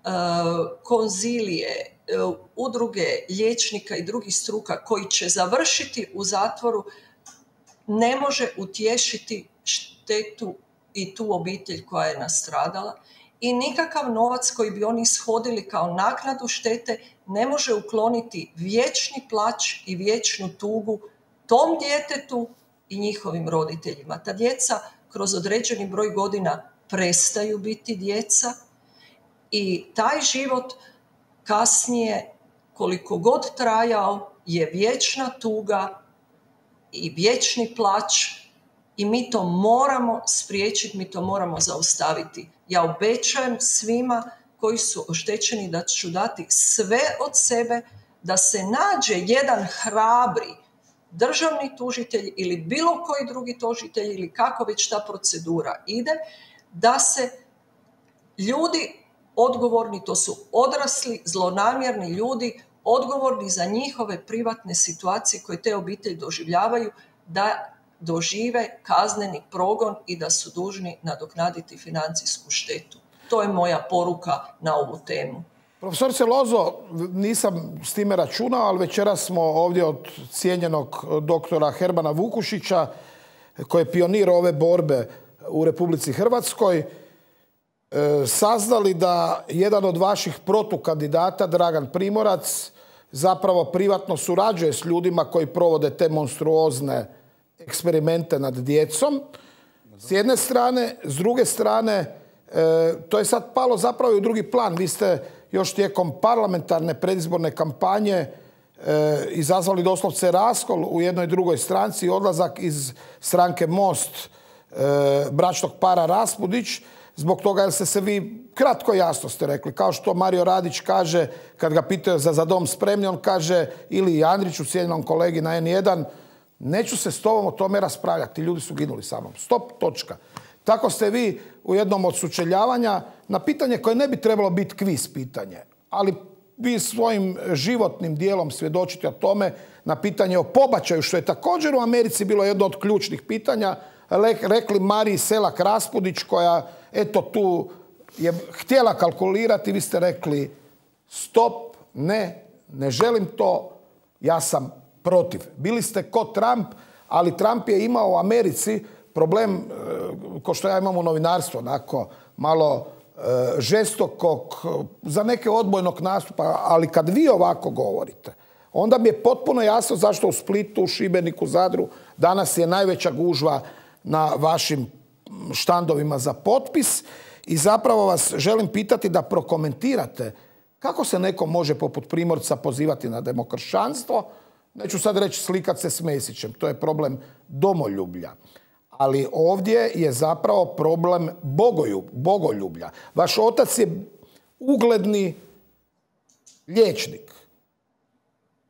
konzilije, udruge liječnika i drugih struka koji će završiti u zatvoru ne može utješiti štetu i tu obitelj koja je nastradala i nikakav novac koji bi oni ishodili kao naknadu štete ne može ukloniti vječni plać i vječnu tugu tom djetetu i njihovim roditeljima. Ta djeca kroz određeni broj godina prestaju biti djeca i taj život kasnije, koliko god trajao, je vječna tuga i vječni plać i mi to moramo spriječiti, mi to moramo zaustaviti. Ja obećajem svima koji su oštećeni da ću dati sve od sebe da se nađe jedan hrabri državni tužitelj ili bilo koji drugi tužitelj ili kako već ta procedura ide, da se ljudi odgovorni, to su odrasli, zlonamjerni ljudi, odgovorni za njihove privatne situacije koje te obitelji doživljavaju, da dožive kazneni progon i da su dužni nadoknaditi financijsku štetu. To je moja poruka na ovu temu. Profesorice Lozo, nisam s time računao, ali večeras smo ovdje od cijenjenog doktora Hermana Vukušića, koji je pionir ove borbe u Republici Hrvatskoj, saznali da jedan od vaših protukandidata, Dragan Primorac, zapravo privatno surađuje s ljudima koji provode te monstruozne eksperimente nad djecom. S jedne strane, s druge strane, to je sad palo zapravo i u drugi plan. Vi ste još tijekom parlamentarne predizborne kampanje izazvali doslovce raskol u jednoj drugoj stranci, odlazak iz stranke Most bračnog para Raspudić, zbog toga jer ste se vi kratko jasno ste rekli, kao što Mario Radić kaže kad ga pitaju za dom spremni, on kaže, ili Andriću, cijenjenom kolegi na N1, neću se s tobom o tome raspravljati, ljudi su ginuli sa mnom. Stop, točka. Tako ste vi u jednom od sučeljavanja na pitanje koje ne bi trebalo biti kviz pitanje, ali vi svojim životnim dijelom svjedočite o tome, na pitanje o pobačaju, što je također u Americi bilo jedno od ključnih pitanja, rekli Mariji Selak Raspudić, koja eto tu je htjela kalkulirati, vi ste rekli stop, ne želim to, ja sam protiv. Bili ste ko Trump, ali Trump je imao u Americi problem, ko što ja imam u novinarstvu, onako malo žestokog, za neke odbojnog nastupa, ali kad vi ovako govorite, onda mi je potpuno jasno zašto u Splitu, Šibeniku, Zadru danas je najveća gužva na vašim štandovima za potpis i zapravo vas želim pitati da prokomentirate kako se neko može poput Primorca pozivati na demokršćanstvo. Neću sad reći slikat se s Mesićem, to je problem domoljublja. Ali ovdje je zapravo problem bogoljublja. Vaš otac je ugledni liječnik.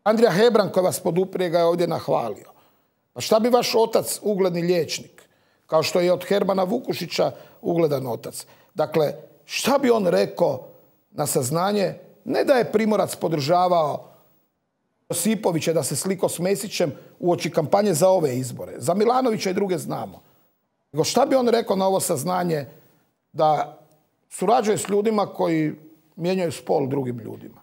Andrija Hebrang koji vas podupire ga je ovdje nahvalio. Pa šta bi vaš otac, ugledni liječnik, kao što je od Hermana Vukušića ugledan otac. Dakle, šta bi on rekao na saznanje, ne da je Primorac podržavao Josipovića da se sliko s Mesićem uoči kampanje za ove izbore. Za Milanovića i druge znamo. Nego šta bi on rekao na ovo saznanje da surađuje s ljudima koji mijenjaju spol drugim ljudima?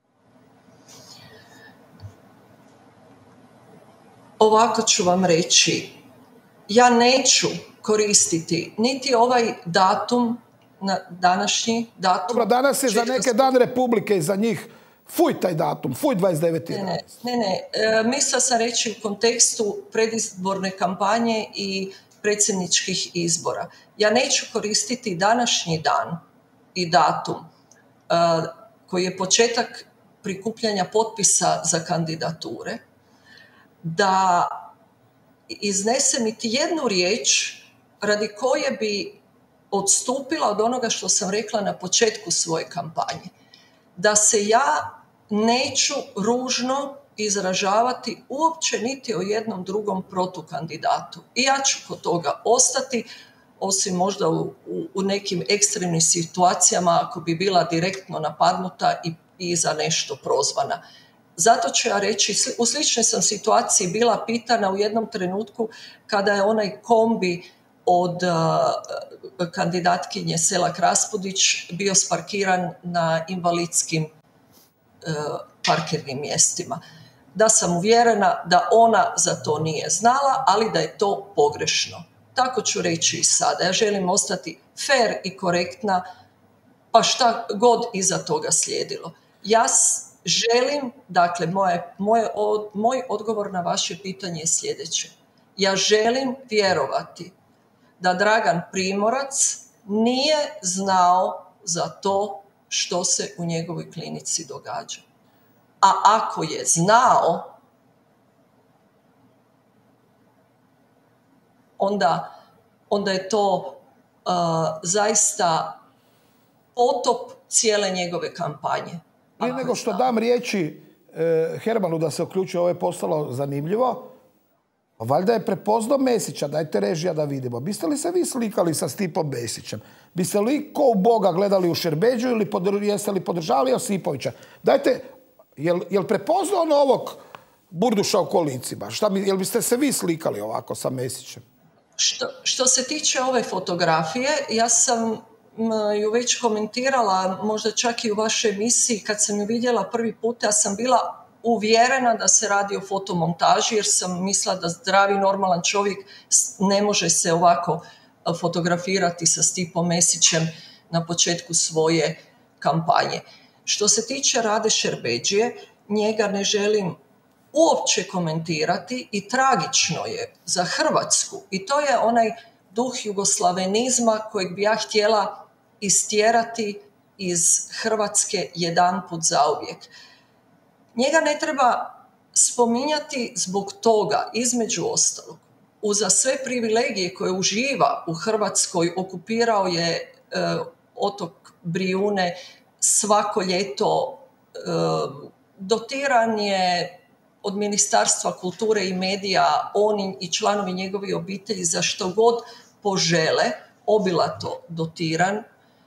Ovako ću vam reći, ja neću koristiti niti ovaj datum, današnji datum. Dobro, danas je za neke dan Republike i za njih fuj taj datum, fuj 29. Ne. Mislila sam reći u kontekstu predizborne kampanje i predsjedničkih izbora. Ja neću koristiti današnji dan i datum koji je početak prikupljanja potpisa za kandidature, da iznesem niti jednu riječ radi koje bi odstupila od onoga što sam rekla na početku svoje kampanje. Da se ja neću ružno izražavati uopće niti o jednom drugom protukandidatu. I ja ću kod toga ostati, osim možda u nekim ekstremnim situacijama ako bi bila direktno napadnuta i za nešto prozvana. Zato ću ja reći, u sličnoj sam situaciji bila pitana u jednom trenutku kada je onaj kombi od kandidatkinje Selak Raspudić bio sparkiran na invalidskim parkirnim mjestima. Da sam uvjerena da ona za to nije znala, ali da je to pogrešno. Tako ću reći i sada. Ja želim ostati fer i korektna, pa šta god iza toga slijedilo. Ja želim, dakle, moj odgovor na vaše pitanje je sljedeće. Ja želim vjerovati da Dragan Primorac nije znao za to što se u njegovoj klinici događa. A ako je znao, onda je to zaista potop cijele njegove kampanje. Prije nego što dam riječi Hermanu da se uključi, ovo je postalo zanimljivo. Valjda je prepoznao Mesića, dajte režija da vidimo. Biste li se vi slikali sa Stipom Mesićem? Biste li ko u Boga gledali u Šerbeđu ili jeste li podržali Josipovića? Dajte, jel prepoznao novog burduša u kolicima? Jel biste se vi slikali ovako sa Mesićem? Što se tiče ove fotografije, ja sam ju već komentirala, možda čak i u vašoj emisiji, kad sam ju vidjela prvi put, ja sam bila uvjerena da se radi o fotomontaži, jer sam mislila da zdravi, normalan čovjek ne može se ovako fotografirati sa Stipom Mesićem na početku svoje kampanje. Što se tiče Rade Šerbedžije, njega ne želim uopće komentirati i tragično je za Hrvatsku. I to je onaj duh jugoslavenizma kojeg bi ja htjela istjerati iz Hrvatske jedanput zauvijek. Njega ne treba spominjati zbog toga, između ostalog, uza sve privilegije koje uživa u Hrvatskoj, okupirao je otok Brijune svako ljeto, dotiran je od Ministarstva kulture i medija, on i članovi njegove obitelji za što god požele, obilato dotiran,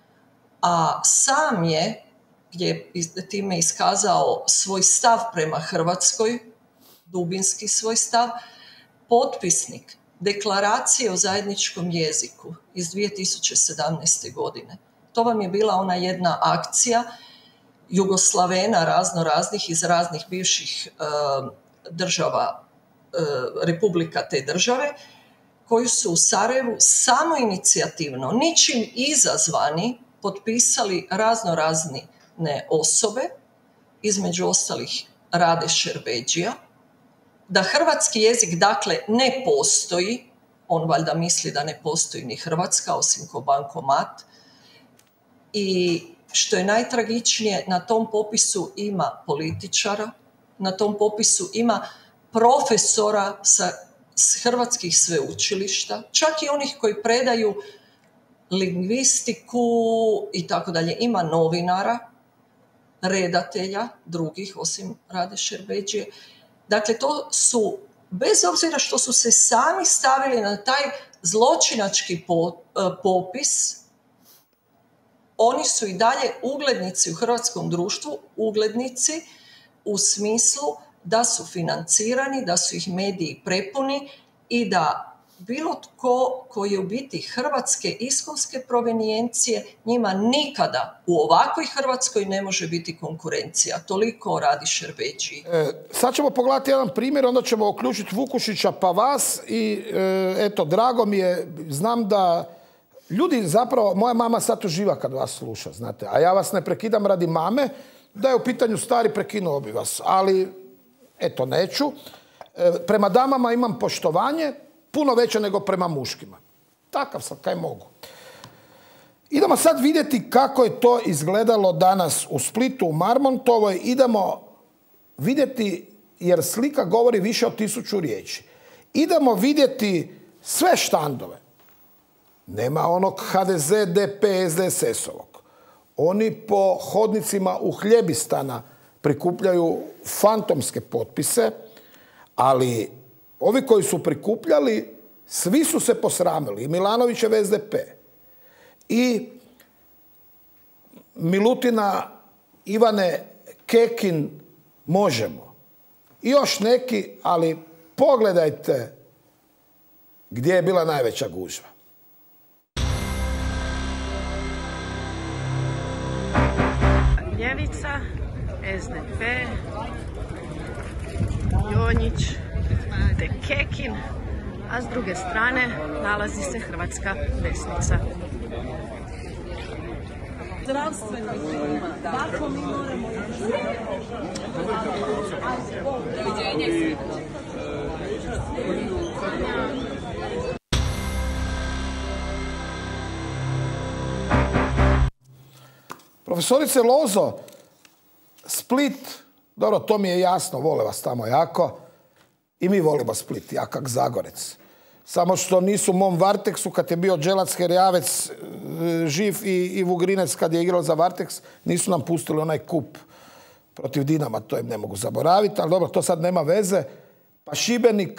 a sam je, gdje je time iskazao svoj stav prema Hrvatskoj, dubinski svoj stav, potpisnik deklaracije o zajedničkom jeziku iz 2017. godine. To vam je bila ona jedna akcija Jugoslavena raznih iz raznih bivših država, republika te države, koji su u Sarajevu samoinicijativno, ničim izazvani, potpisali razne osobe, između ostalih Rade Šerbedžija, da hrvatski jezik dakle ne postoji, on valjda misli da ne postoji ni Hrvatska osim ko bankomat, i što je najtragičnije, na tom popisu ima političara, na tom popisu ima profesora sa hrvatskih sveučilišta, čak i onih koji predaju lingvistiku i tako dalje, ima novinara. redatelja drugih, osim Rade Šerbedžije. Dakle, to su, bez obzira što su se sami stavili na taj zločinački popis, oni su i dalje uglednici u hrvatskom društvu, uglednici u smislu da su financirani, da su ih mediji prepuni i da bilo tko koji je u biti hrvatske iskonske provenijencije, njima nikada u ovakvoj Hrvatskoj ne može biti konkurencija. Toliko o Radi Šerbedžiji. Sad ćemo pogledati jedan primjer, onda ćemo uključiti Vukušića pa vas i eto, drago mi je, znam da ljudi zapravo, moja mama sad uživa kad vas sluša, znate, a ja vas ne prekidam radi mame, da je u pitanju stari, prekinuo bi vas, ali eto, neću. Prema damama imam poštovanje, puno veće nego prema muškima. Takav sam, kaj mogu. Idemo sad vidjeti kako je to izgledalo danas u Splitu, u Marmontovoj. Idemo vidjeti, jer slika govori više od 1000 riječi. Idemo vidjeti sve štandove. Nema onog HDZ, DP, SDSS-ovog. Oni po hodnicima uhljebistana prikupljaju fantomske potpise, ali ovi koji su prikupljali, svi su se posramili. I Milanovićev SDP, i Milutina Ivane Kekin Možemo. I još neki, ali pogledajte gdje je bila najveća gužva. Ljevica, SDP, Jonjić, te Kekin, a s druge strane nalazi se Hrvatska desnica. Zdravstveno ima. Tako mi moramo Profesorice Lozo, Split, dobro, to mi je jasno, vole vas tamo jako. I mi volimo Split, ja kak Zagorec. Samo što nisu u mom Varteksu, kad je bio Đelac Herjavec živ i Vugrinec kad je igrao za Varteks, nisu nam pustili onaj kup protiv Dinama, to im ne mogu zaboraviti, ali dobro, to sad nema veze. Pa Šibenik,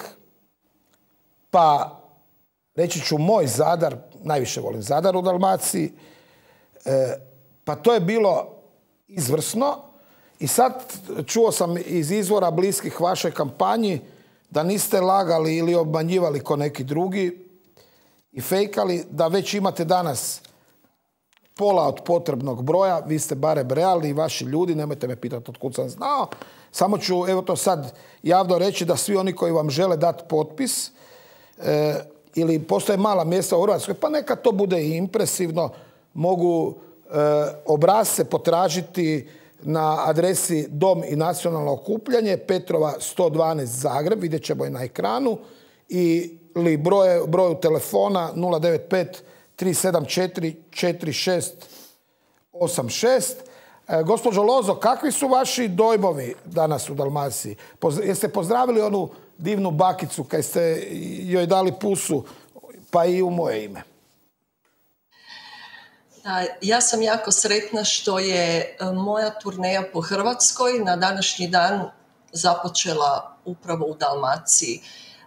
pa reći ću moj Zadar, najviše volim Zadar u Dalmaciji, pa to je bilo izvrsno. I sad čuo sam iz izvora bliskih vašoj kampanji da niste lagali ili obmanjivali ko neki drugi i fejkali, da već imate danas pola od potrebnog broja, vi ste barem realni i vaši ljudi, nemojte me pitati od kud sam znao. Samo ću, evo to sad javno reći da svi oni koji vam žele dati potpis ili postoje mala mjesta u Hrvatskoj, pa neka to bude i impresivno, mogu obrasce potražiti na adresi Dom i nacionalno okupljanje, Petrova 112 Zagreb, vidjet ćemo i na ekranu, ili broju telefona 095 374 4686. Gospođo Lozo, kakvi su vaši dojmovi danas u Dalmaciji? Jeste pozdravili onu divnu bakicu kad ste joj dali pusu, pa i u moje ime? Ja sam jako sretna što je moja turneja po Hrvatskoj na današnji dan započela upravo u Dalmaciji.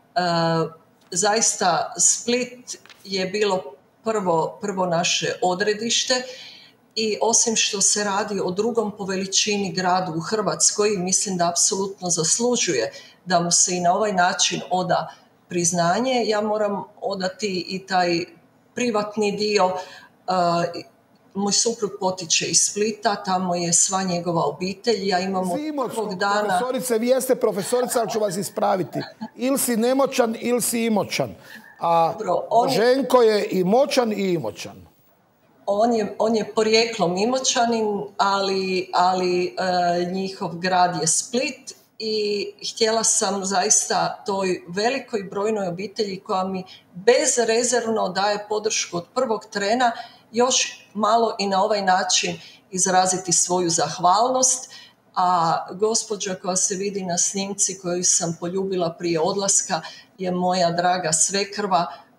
Zaista Split je bilo prvo naše odredište i osim što se radi o drugom po veličini gradu u Hrvatskoj, mislim da apsolutno zaslužuje da mu se i na ovaj način oda priznanje. Ja moram odati i taj privatni dio. Moj suprug potiče iz Splita, tamo je sva njegova obitelj. Ja imam od prvog dana... Profesorice, vi jeste profesorica, ali ću vas ispraviti. Ili si nemoćan, ili si imoćan. A Boženko je i moćan i imoćan. On je porijeklom imoćanin, ali njihov grad je Split i htjela sam zaista toj velikoj brojnoj obitelji koja mi bezrezervno daje podršku od prvog trena još malo i na ovaj način izraziti svoju zahvalnost. A gospođa koja se vidi na snimci koju sam poljubila prije odlaska je moja draga svekrva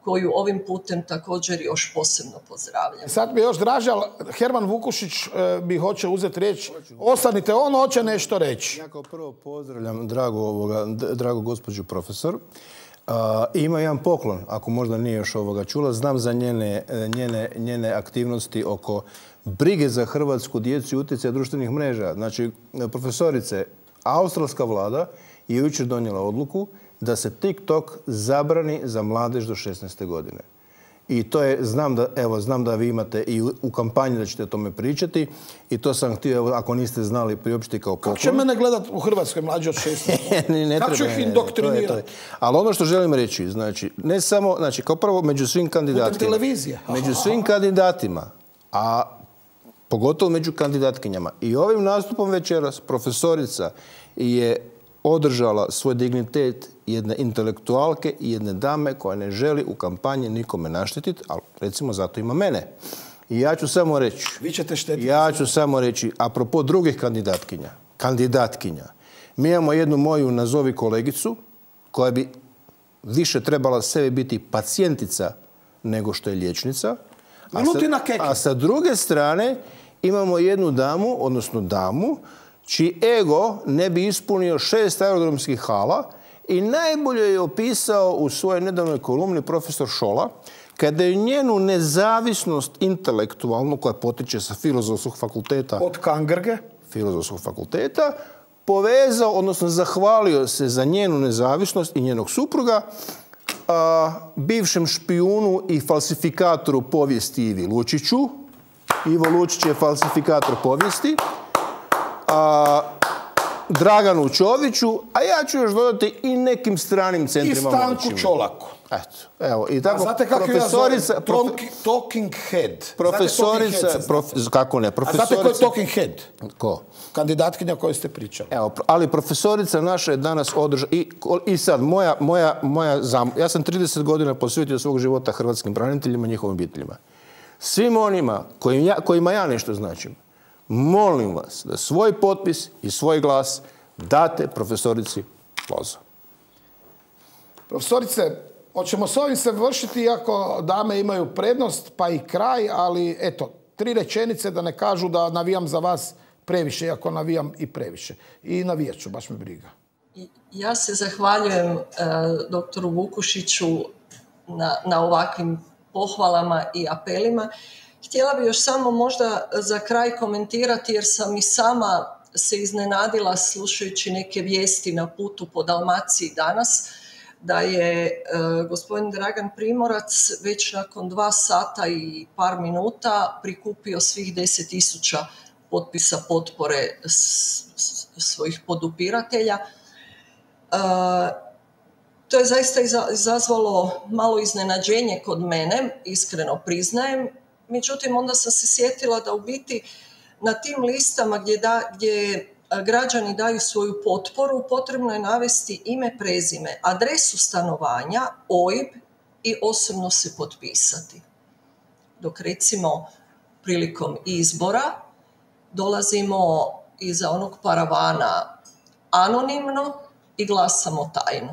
koju ovim putem također još posebno pozdravljam. Sad mi još draže, ali Herman Vukušić bi hoće uzeti riječ. Ostanite, on hoće nešto reći. Ja kao prvo pozdravljam drago gospođu profesor. Ima jedan poklon, ako možda nije još čula. Znam za njene aktivnosti oko brige za hrvatsku djecu i utjecaja društvenih mreža. Znači, profesorice, australska vlada je jučer donijela odluku da se TikTok zabrani za mladež do 16. godine. I to je, znam da vi imate i u kampanji da ćete o tome pričati i to sam htio, ako niste znali, priopštiti kao poklon. Kako će mene gledati u Hrvatskoj mlađe od 16? Kako ću ih indoktrinirati? Ali ono što želim reći, znači, ne samo, znači, kao prvo među svim kandidatima. Među svim kandidatima, a pogotovo među kandidatkinjama. I ovim nastupom večeras profesorica je održala svoj dignitet jedne intelektualke i jedne dame koja ne želi u kampanji nikome naštetiti, ali recimo zato ima mene. I ja ću samo reći... Vi ćete štetiti. Ja ću samo reći, apropo drugih kandidatkinja, mi imamo jednu moju nazovi kolegicu koja bi više trebala sebi biti pacijentica nego što je liječnica. A sa druge strane imamo jednu damu čiji ego ne bi ispunio 6 aerodromskih hala i najbolje je opisao u svojoj nedavnoj kolumni profesor Šola, kada je njenu nezavisnost intelektualnu, koja potiče sa filozofskog fakulteta, od Kangrge, filozofskog fakulteta, povezao, odnosno zahvalio se za njenu nezavisnost i njenog supruga bivšem špijunu i falsifikatoru povijesti Ivi Lučiću. Ivo Lučić je falsifikator povijesti. Draganu Čoviću, a ja ću još dodati i nekim stranim centrima moći. I Stanku Čolaku. Evo, i tako, znate kako ja zovem? Talking head. Profesorica, kako ne, profesorica... A znate ko je talking head? Ko? Kandidatkinja o kojoj ste pričali. Evo, ali profesorica naša je danas održala... I sad, ja sam 30 godina posvetio svog života hrvatskim braniteljima i njihovim obiteljima. Svim onima kojima ja nešto značim, molim vas da svoj potpis i svoj glas date profesorici Lozo. Profesorice, hoćemo s ovim se vršiti, iako dame imaju prednost, pa i kraj, ali eto, 3 rečenice da ne kažu da navijam za vas previše, iako navijam i previše. I navijat ću, baš me briga. Ja se zahvaljujem doktoru Vukušiću na ovakvim pohvalama i apelima. Htjela bih još samo možda za kraj komentirati, jer sam i sama se iznenadila slušajući neke vijesti na putu po Dalmaciji danas, da je gospodin Dragan Primorac već nakon 2 sata i par minuta prikupio svih 10.000 potpisa potpore svojih podupiratelja. To je zaista izazvalo malo iznenađenje kod mene, iskreno priznajem. Međutim, onda sam se sjetila da u biti na tim listama gdje građani daju svoju potporu, potrebno je navesti ime, prezime, adresu stanovanja, OIB i osobno se potpisati. Dok recimo prilikom izbora dolazimo iza onog paravana anonimno i glasamo tajno.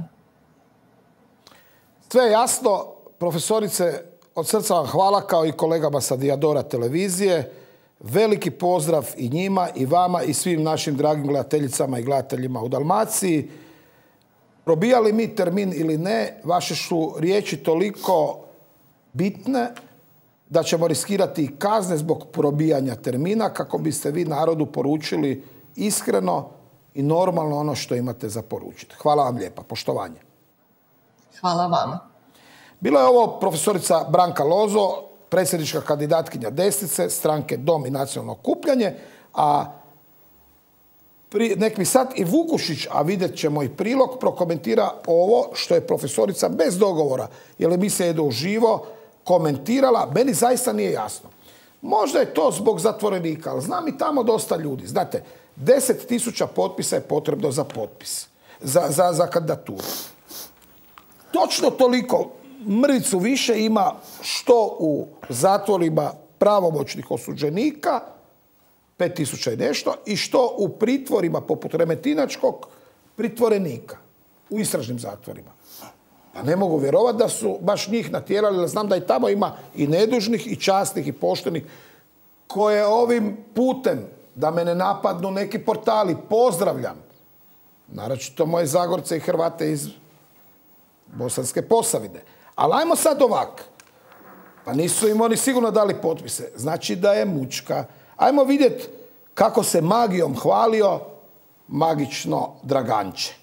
Sve je jasno, profesorice, od srca vam hvala, kao i kolegama sa Diadora televizije. Veliki pozdrav i njima i vama i svim našim dragim gledateljicama i gledateljima u Dalmaciji. Probijali mi termin ili ne, vaše su riječi toliko bitne da ćemo riskirati i kazne zbog probijanja termina kako biste vi narodu poručili iskreno i normalno ono što imate za poručiti. Hvala vam lijepa. Poštovanje. Hvala vama. Bila je ovo profesorica Branka Lozo, predsjednička kandidatkinja desnice, stranke Dom i nacionalno okupljanje, a nek mi sad i Vukušić, a vidjet ćemo i prilog, prokomentira ovo što je profesorica bez dogovora, jer emisija ide uživo, komentirala. Meni zaista nije jasno. Možda je to zbog zatvorenika, ali znam i tamo dosta ljudi. Znate, 10.000 potpisa je potrebno za potpis, za kandidaturu. Točno toliko, mrvicu više ima što u zatvorima pravomoćnih osuđenika, 5.000 i nešto, i što u pritvorima poput Remetinačkog pritvorenika, u istražnim zatvorima. Pa ne mogu vjerovati da su baš njih natjerali, jer znam da i tamo ima i nedužnih, i časnih, i poštenih, koje ovim putem, da me ne napadnu neki portali, pozdravljam. Naročito moje Zagorce i Hrvate iz Bosanske Posavine. Ali ajmo sad ovak. Pa nisu im oni sigurno dali potpise. Znači da je mučka. Ajmo vidjeti kako se magijom hvalio magično Draganče.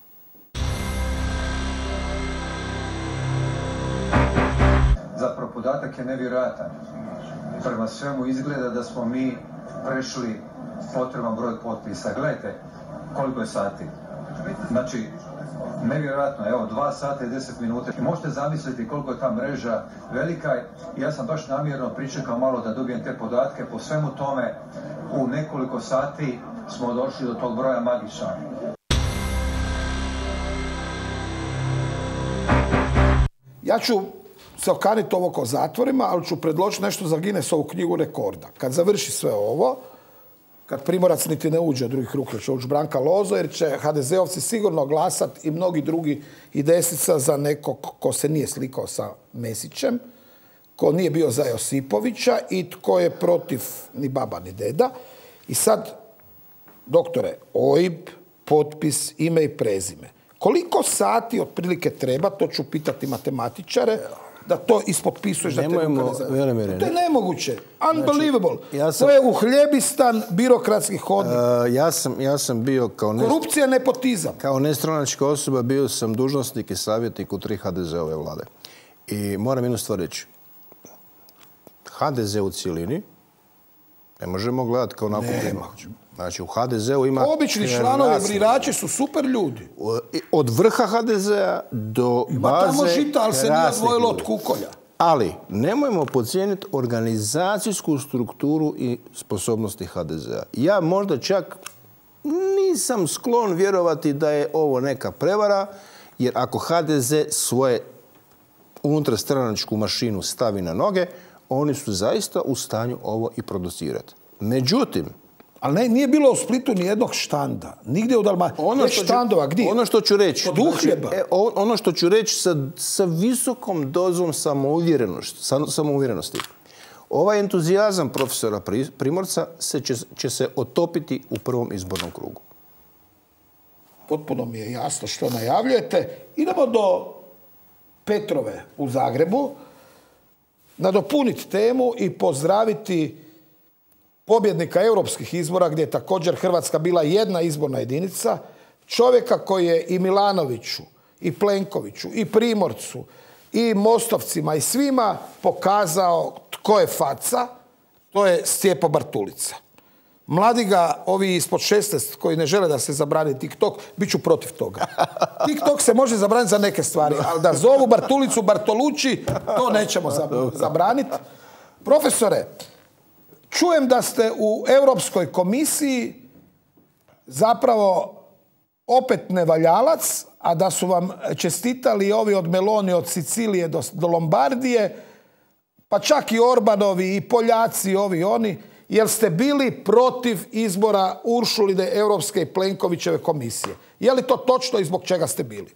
Zapravo podatak je nevjerojatan. Prema svemu izgleda da smo mi prešli potreban broj potpisa. Gledajte koliko je sati. Znači, nevjerojatno, evo, 2 sata i 10 minuta. I možete zamisliti koliko je ta mreža velika. Ja sam baš namjerno pričekao malo da dobijem te podatke. Po svemu tome, u nekoliko sati smo došli do tog broja magična. Ja ću se okaniti ovo ko zatvorima, ali ću predložiti nešto za Guinnessovu knjigu rekorda. Kad završi sve ovo, kad Primorac niti ne uđe od drugih ruke, će ući Branka Lozo, jer će HDZ-ovci sigurno glasati i mnogi drugi i desnica za nekog ko se nije slikao sa Mesićem, ko nije bio za Josipovića i tko je protiv ni baba ni deda. I sad, doktore, OIB, potpis, ime i prezime. Koliko sati otprilike treba, to ću pitati matematičare, da to ispotpisuješ, da te ruka ne završi. To je nemoguće. Unbelievable. Znači, to je uhljebistan birokratskih hodnika. Ja sam bio korupcija, nepotizam. Kao nestranačka osoba bio sam dužnosnik i savjetnik u 3 HDZ-ove vlade. I moram jednu stvar reći. HDZ u cijelini ne možemo gledati kao nakupljeno. Znači, u HDZ-u ima... Obični članovi birači su super ljudi. Od vrha HDZ-a do baze... Tamo žita, ali se nije odvojilo od kukolja. Ali nemojmo podcijeniti organizacijsku strukturu i sposobnosti HDZ-a. Ja možda čak nisam sklon vjerovati da je ovo neka prevara, jer ako HDZ svoje unutarstranačku mašinu stavi na noge, oni su zaista u stanju ovo i producirati. Međutim, ali nije bilo u Splitu ni jednog štanda. Nigdje u Dalmaciji. Štandova, gdje? Ono što ću reći. Kod uhljeba. Ono što ću reći sa visokom dozom samouvjerenosti. Ovaj entuzijazam profesora Primorca će se otopiti u prvom izbornom krugu. Potpuno mi je jasno što najavljujete. Idemo do Petrove u Zagrebu. Nadopuniti temu i pozdraviti pobjednika europskih izbora, gdje je također Hrvatska bila jedna izborna jedinica, čovjeka koji je i Milanoviću, i Plenkoviću, i Primorcu, i Mostovcima, i svima pokazao tko je faca, to je Stjepo Bartulica. Mladi ga, ovi ispod 16 koji ne žele da se zabrani TikTok, bit ću protiv toga. TikTok se može zabraniti za neke stvari, ali da zovu Bartulicu Bartolucci, to nećemo zabraniti. Profesore, čujem da ste u Europskoj komisiji zapravo opet nevaljalac, a da su vam čestitali ovi od Meloni, od Sicilije do Lombardije, pa čak i Orbanovi i Poljaci, ovi i oni, jer ste bili protiv izbora Uršuline Europske i Plenkovićeve komisije. Je li to točno i zbog čega ste bili?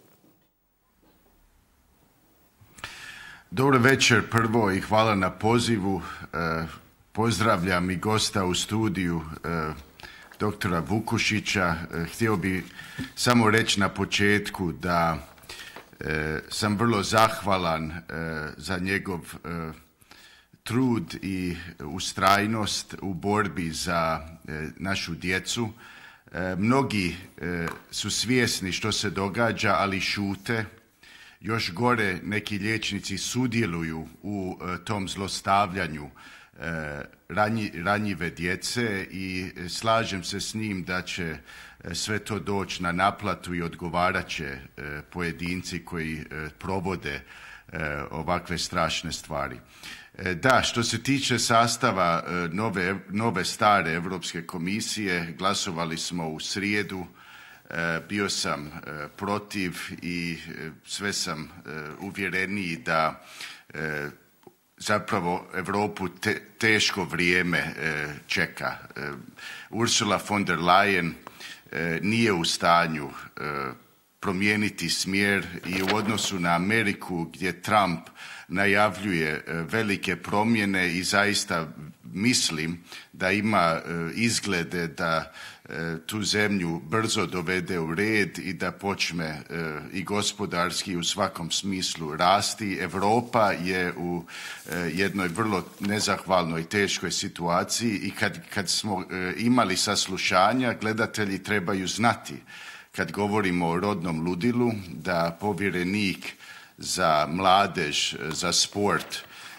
Dobro večer prvo i hvala na pozivu. Pozdravljam i gosta u studiju, doktora Vukušića. Htio bih samo reći na početku da sam vrlo zahvalan za njegov trud i ustrajnost u borbi za našu djecu. Mnogi su svjesni što se događa, ali šute. Još gore, neki liječnici sudjeluju u tom zlostavljanju ranjive djece i slažem se s njim da će sve to doći na naplatu i odgovarat će pojedinci koji provode ovakve strašne stvari. Da, što se tiče sastava nove stare Europske komisije, glasovali smo u srijedu, bio sam protiv i sve sam uvjereniji da zapravo Europu teško vrijeme čeka. Ursula von der Leyen nije u stanju promijeniti smjer i u odnosu na Ameriku gdje Trump najavljuje velike promjene i zaista mislim da ima izglede da tu zemlju brzo dovede u red i da počne i gospodarski i u svakom smislu rasti. Europa je u jednoj vrlo nezahvalnoj i teškoj situaciji i kad smo imali saslušanja, gledatelji trebaju znati kad govorimo o rodnom ludilu da povjerenik za mladež, za sport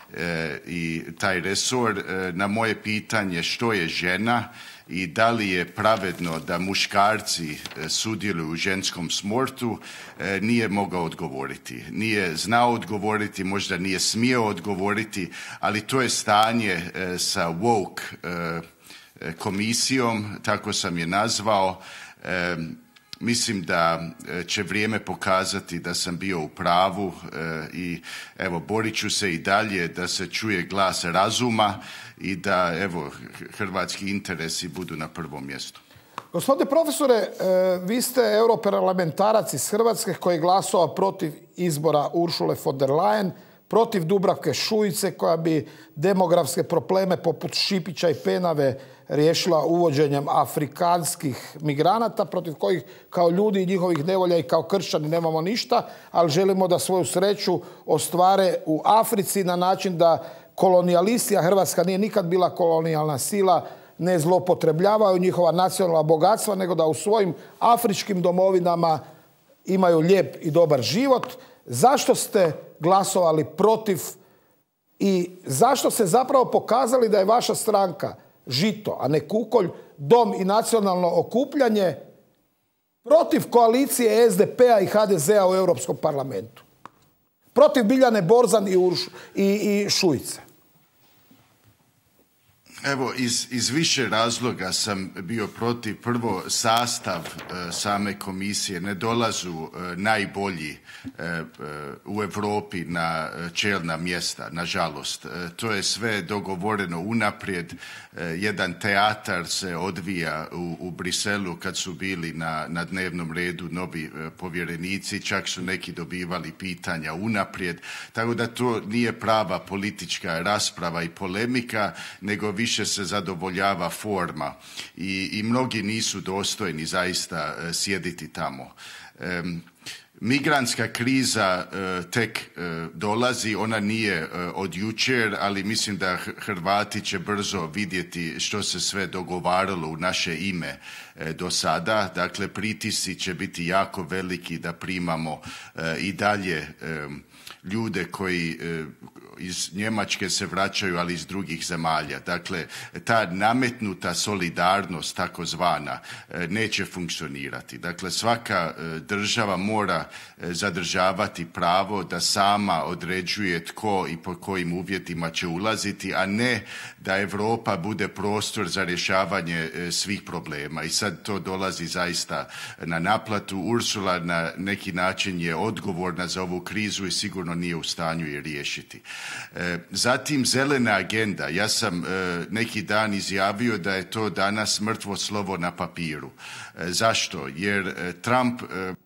i taj resor na moje pitanje što je žena i da li je pravedno da muškarci sudjeluju u ženskom sportu, nije mogao odgovoriti. Nije znao odgovoriti, možda nije smio odgovoriti, ali to je stanje sa woke komisijom, tako sam je nazvao. Mislim da će vrijeme pokazati da sam bio u pravu i evo borit ću se i dalje da se čuje glas razuma i da evo hrvatski interesi budu na prvom mjestu. Gospodine profesore, vi ste europarlamentarac iz Hrvatske koji je glasovao protiv izbora Ursule von der Leyen, protiv Dubravke Šuice koja bi demografske probleme poput Šipića i Penave riješila uvođenjem afrikanskih migranata protiv kojih kao ljudi i njihovih nevolja i kao kršćani nemamo ništa, ali želimo da svoju sreću ostvare u Africi na način da kolonijalisti, a Hrvatska nije nikad bila kolonijalna sila, ne zloupotrebljavaju njihova nacionalna bogatstva, nego da u svojim afričkim domovinama imaju lijep i dobar život. Zašto ste glasovali protiv i zašto ste zapravo pokazali da je vaša stranka Žito, a ne Kukolj, Dom i nacionalno okupljanje protiv koalicije SDP-a i HDZ-a u Europskom parlamentu? Protiv Biljane Borzan i Šuice? Evo, iz više razloga sam bio protiv. Prvo, sastav same komisije, ne dolazu najbolji u Europi na čelna mjesta, nažalost. To je sve dogovoreno unaprijed. Jedan teatar se odvija u Briselu kad su bili na dnevnom redu novi povjerenici, čak su neki dobivali pitanja unaprijed, tako da to nije prava politička rasprava i polemika, nego više se zadovoljava forma i mnogi nisu dostojni zaista sjediti tamo. Migrantska kriza tek dolazi, ona nije od jučer, ali mislim da Hrvati će brzo vidjeti što se sve dogovaralo u naše ime do sada. Dakle, pritisci će biti jako veliki da primamo i dalje ljude koji iz Njemačke se vraćaju, ali iz drugih zemalja. Dakle, ta nametnuta solidarnost, takozvana, neće funkcionirati. Dakle, svaka država mora zadržavati pravo da sama određuje tko i po kojim uvjetima će ulaziti, a ne da Europa bude prostor za rješavanje svih problema. I sad to dolazi zaista na naplatu. Ursula na neki način je odgovorna za ovu krizu i sigurno nije u stanju je riješiti. Zatim zelena agenda. Ja sam neki dan izjavio da je to danas mrtvo slovo na papiru. Zašto? Jer Trump...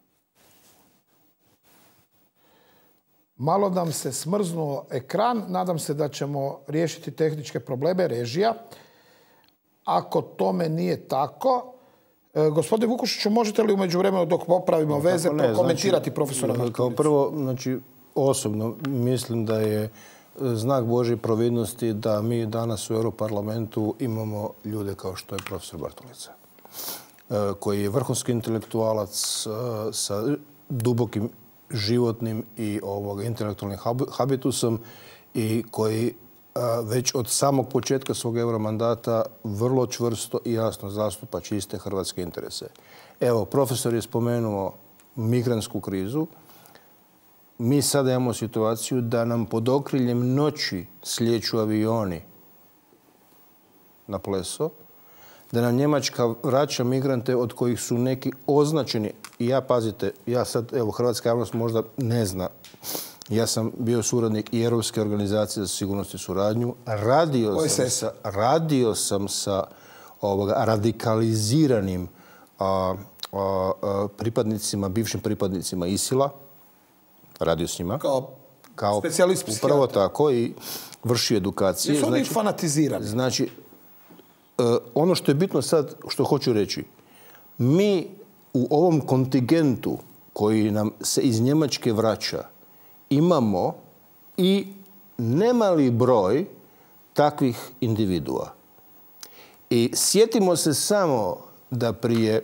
Malo nam se smrznuo ekran. Nadam se da ćemo riješiti tehničke probleme režija. Ako tome nije tako... Gospodine Vukušiću, možete li u međuvremenu dok popravimo veze komentirati profesora Markovića? Kao prvo, osobno mislim da je znak Božje providnosti da mi danas u Europarlamentu imamo ljude kao što je profesor Bartulica, koji je vrhunski intelektualac sa dubokim životnim i intelektualnim habitusom i koji već od samog početka svog euromandata vrlo čvrsto i jasno zastupa čiste hrvatske interese. Evo, profesor je spomenuo migrantsku krizu. Mi sada imamo situaciju da nam pod okriljem noći slijeću avioni na Pleso, da nam Njemačka vraća migrante od kojih su neki označeni. I pazite, sad, evo, hrvatska javnost možda ne zna. Ja sam bio suradnik i Europske organizacije za sigurnost i suradnju. Radio sam sa radikaliziranim pripadnicima, bivšim pripadnicima ISIL-a, radio s njima. Kao specijalist psihijatar. Upravo tako i vrši edukacije. Jesu oni fanatizirani? Znači, ono što je bitno sad, što hoću reći, mi u ovom kontingentu koji nam se iz Njemačke vraća, imamo i nemali broj takvih individua. I sjetimo se samo da prije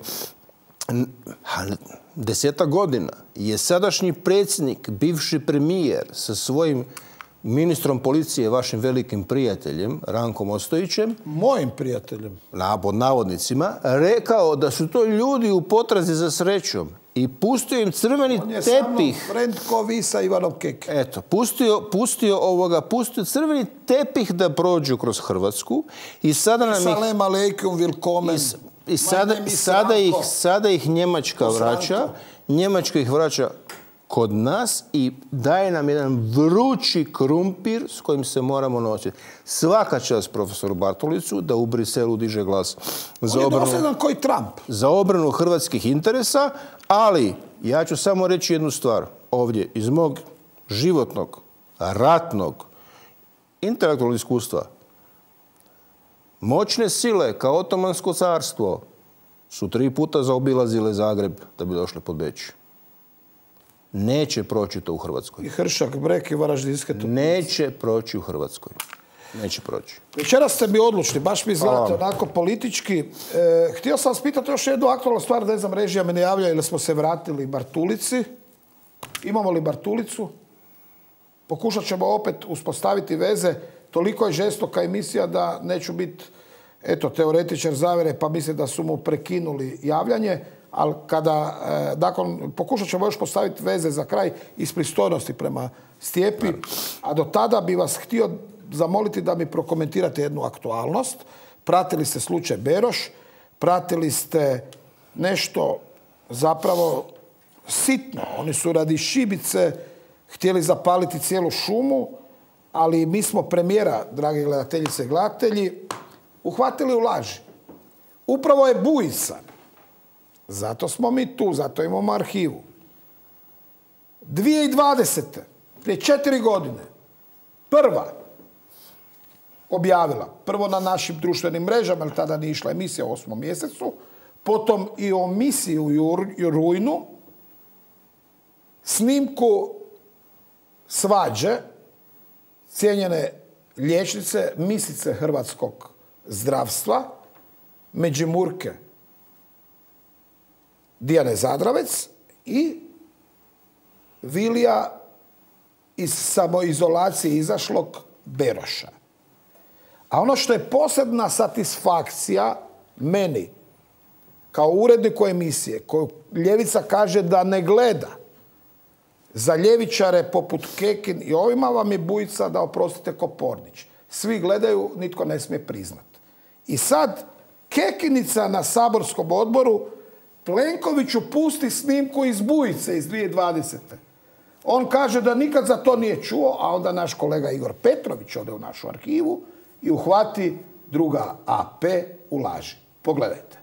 10 godina je sadašnji predsjednik, bivši premijer sa svojim ministrom policije, vašim velikim prijateljem, Rankom Ostojićem, mojim prijateljem, pod navodnicima, rekao da su to ljudi u potrazi za srećom i pustio im crveni tepih. On je samo friend ko vi sa Ivanom Keke. Eto, pustio crveni tepih da prođu kroz Hrvatsku i sada nam Salam aleikum, willkommen. I sada ih Njemačka vraća. Njemačka ih vraća kod nas i daje nam jedan vrući krumpir s kojim se moramo nositi. Svaka čast profesoru Bartolicu da u Briselu diže glas za obranu hrvatskih interesa, ali ja ću samo reći jednu stvar ovdje iz mog životnog, ratnog, intelektualnog iskustva. Moćne sile kao Otomansko carstvo su 3 puta zaobilazile Zagreb da bi došle pod Beč. Neće proći to u Hrvatskoj. I Hršak, Brek i Varaždinske Toplice. Neće proći u Hrvatskoj. Neće proći. Večeras ste mi odlučni, baš mi izgledate onako politički. Htio sam vas pitati još jednu aktualnu stvar, ne znam, režija me ne javlja ili smo se vratili Bartulici. Imamo li Bartulicu? Pokušat ćemo opet uspostaviti veze. Toliko je žestoka emisija da neću biti teoretičar zavere pa mislim da su mu prekinuli javljanje. Ali pokušat ćemo još postaviti veze za kraj iz pristojnosti prema Stijepi. A do tada bi vas htio zamoliti da mi prokomentirate jednu aktualnost. Pratili ste slučaj Beroš, pratili ste nešto zapravo sitno. Oni su radi šibice htjeli zapaliti cijelu šumu, ali mi smo premijera, dragi gledateljice i gledatelji, uhvatili u laži. Upravo je Bujica. Zato smo mi tu, zato imamo arhivu. 2020. prije 4 godine, prva objavila, prvo na našim društvenim mrežama, jer tada nije išla emisija u 8. mjesecu, potom i o misiji u rujnu, snimku svađe cijenjene liječnice, mislice hrvatskog zdravstva, Međimurke Dijane Zadravec i Vilija iz samoizolacije izašlog Beroša. A ono što je posebna satisfakcija meni, kao uredniku emisije, koju ljevica kaže da ne gleda, za ljevičare poput Kekin i ovima vam je Bujica da, oprostite, ko Pornić. Svi gledaju, nitko ne smije priznati. I sad Kekinica na saborskom odboru Plenkoviću pusti snimku iz Bujice iz 2020. On kaže da nikad za to nije čuo, a onda naš kolega Igor Petrović ode u našu arhivu i uhvati druga AP u laži. Pogledajte.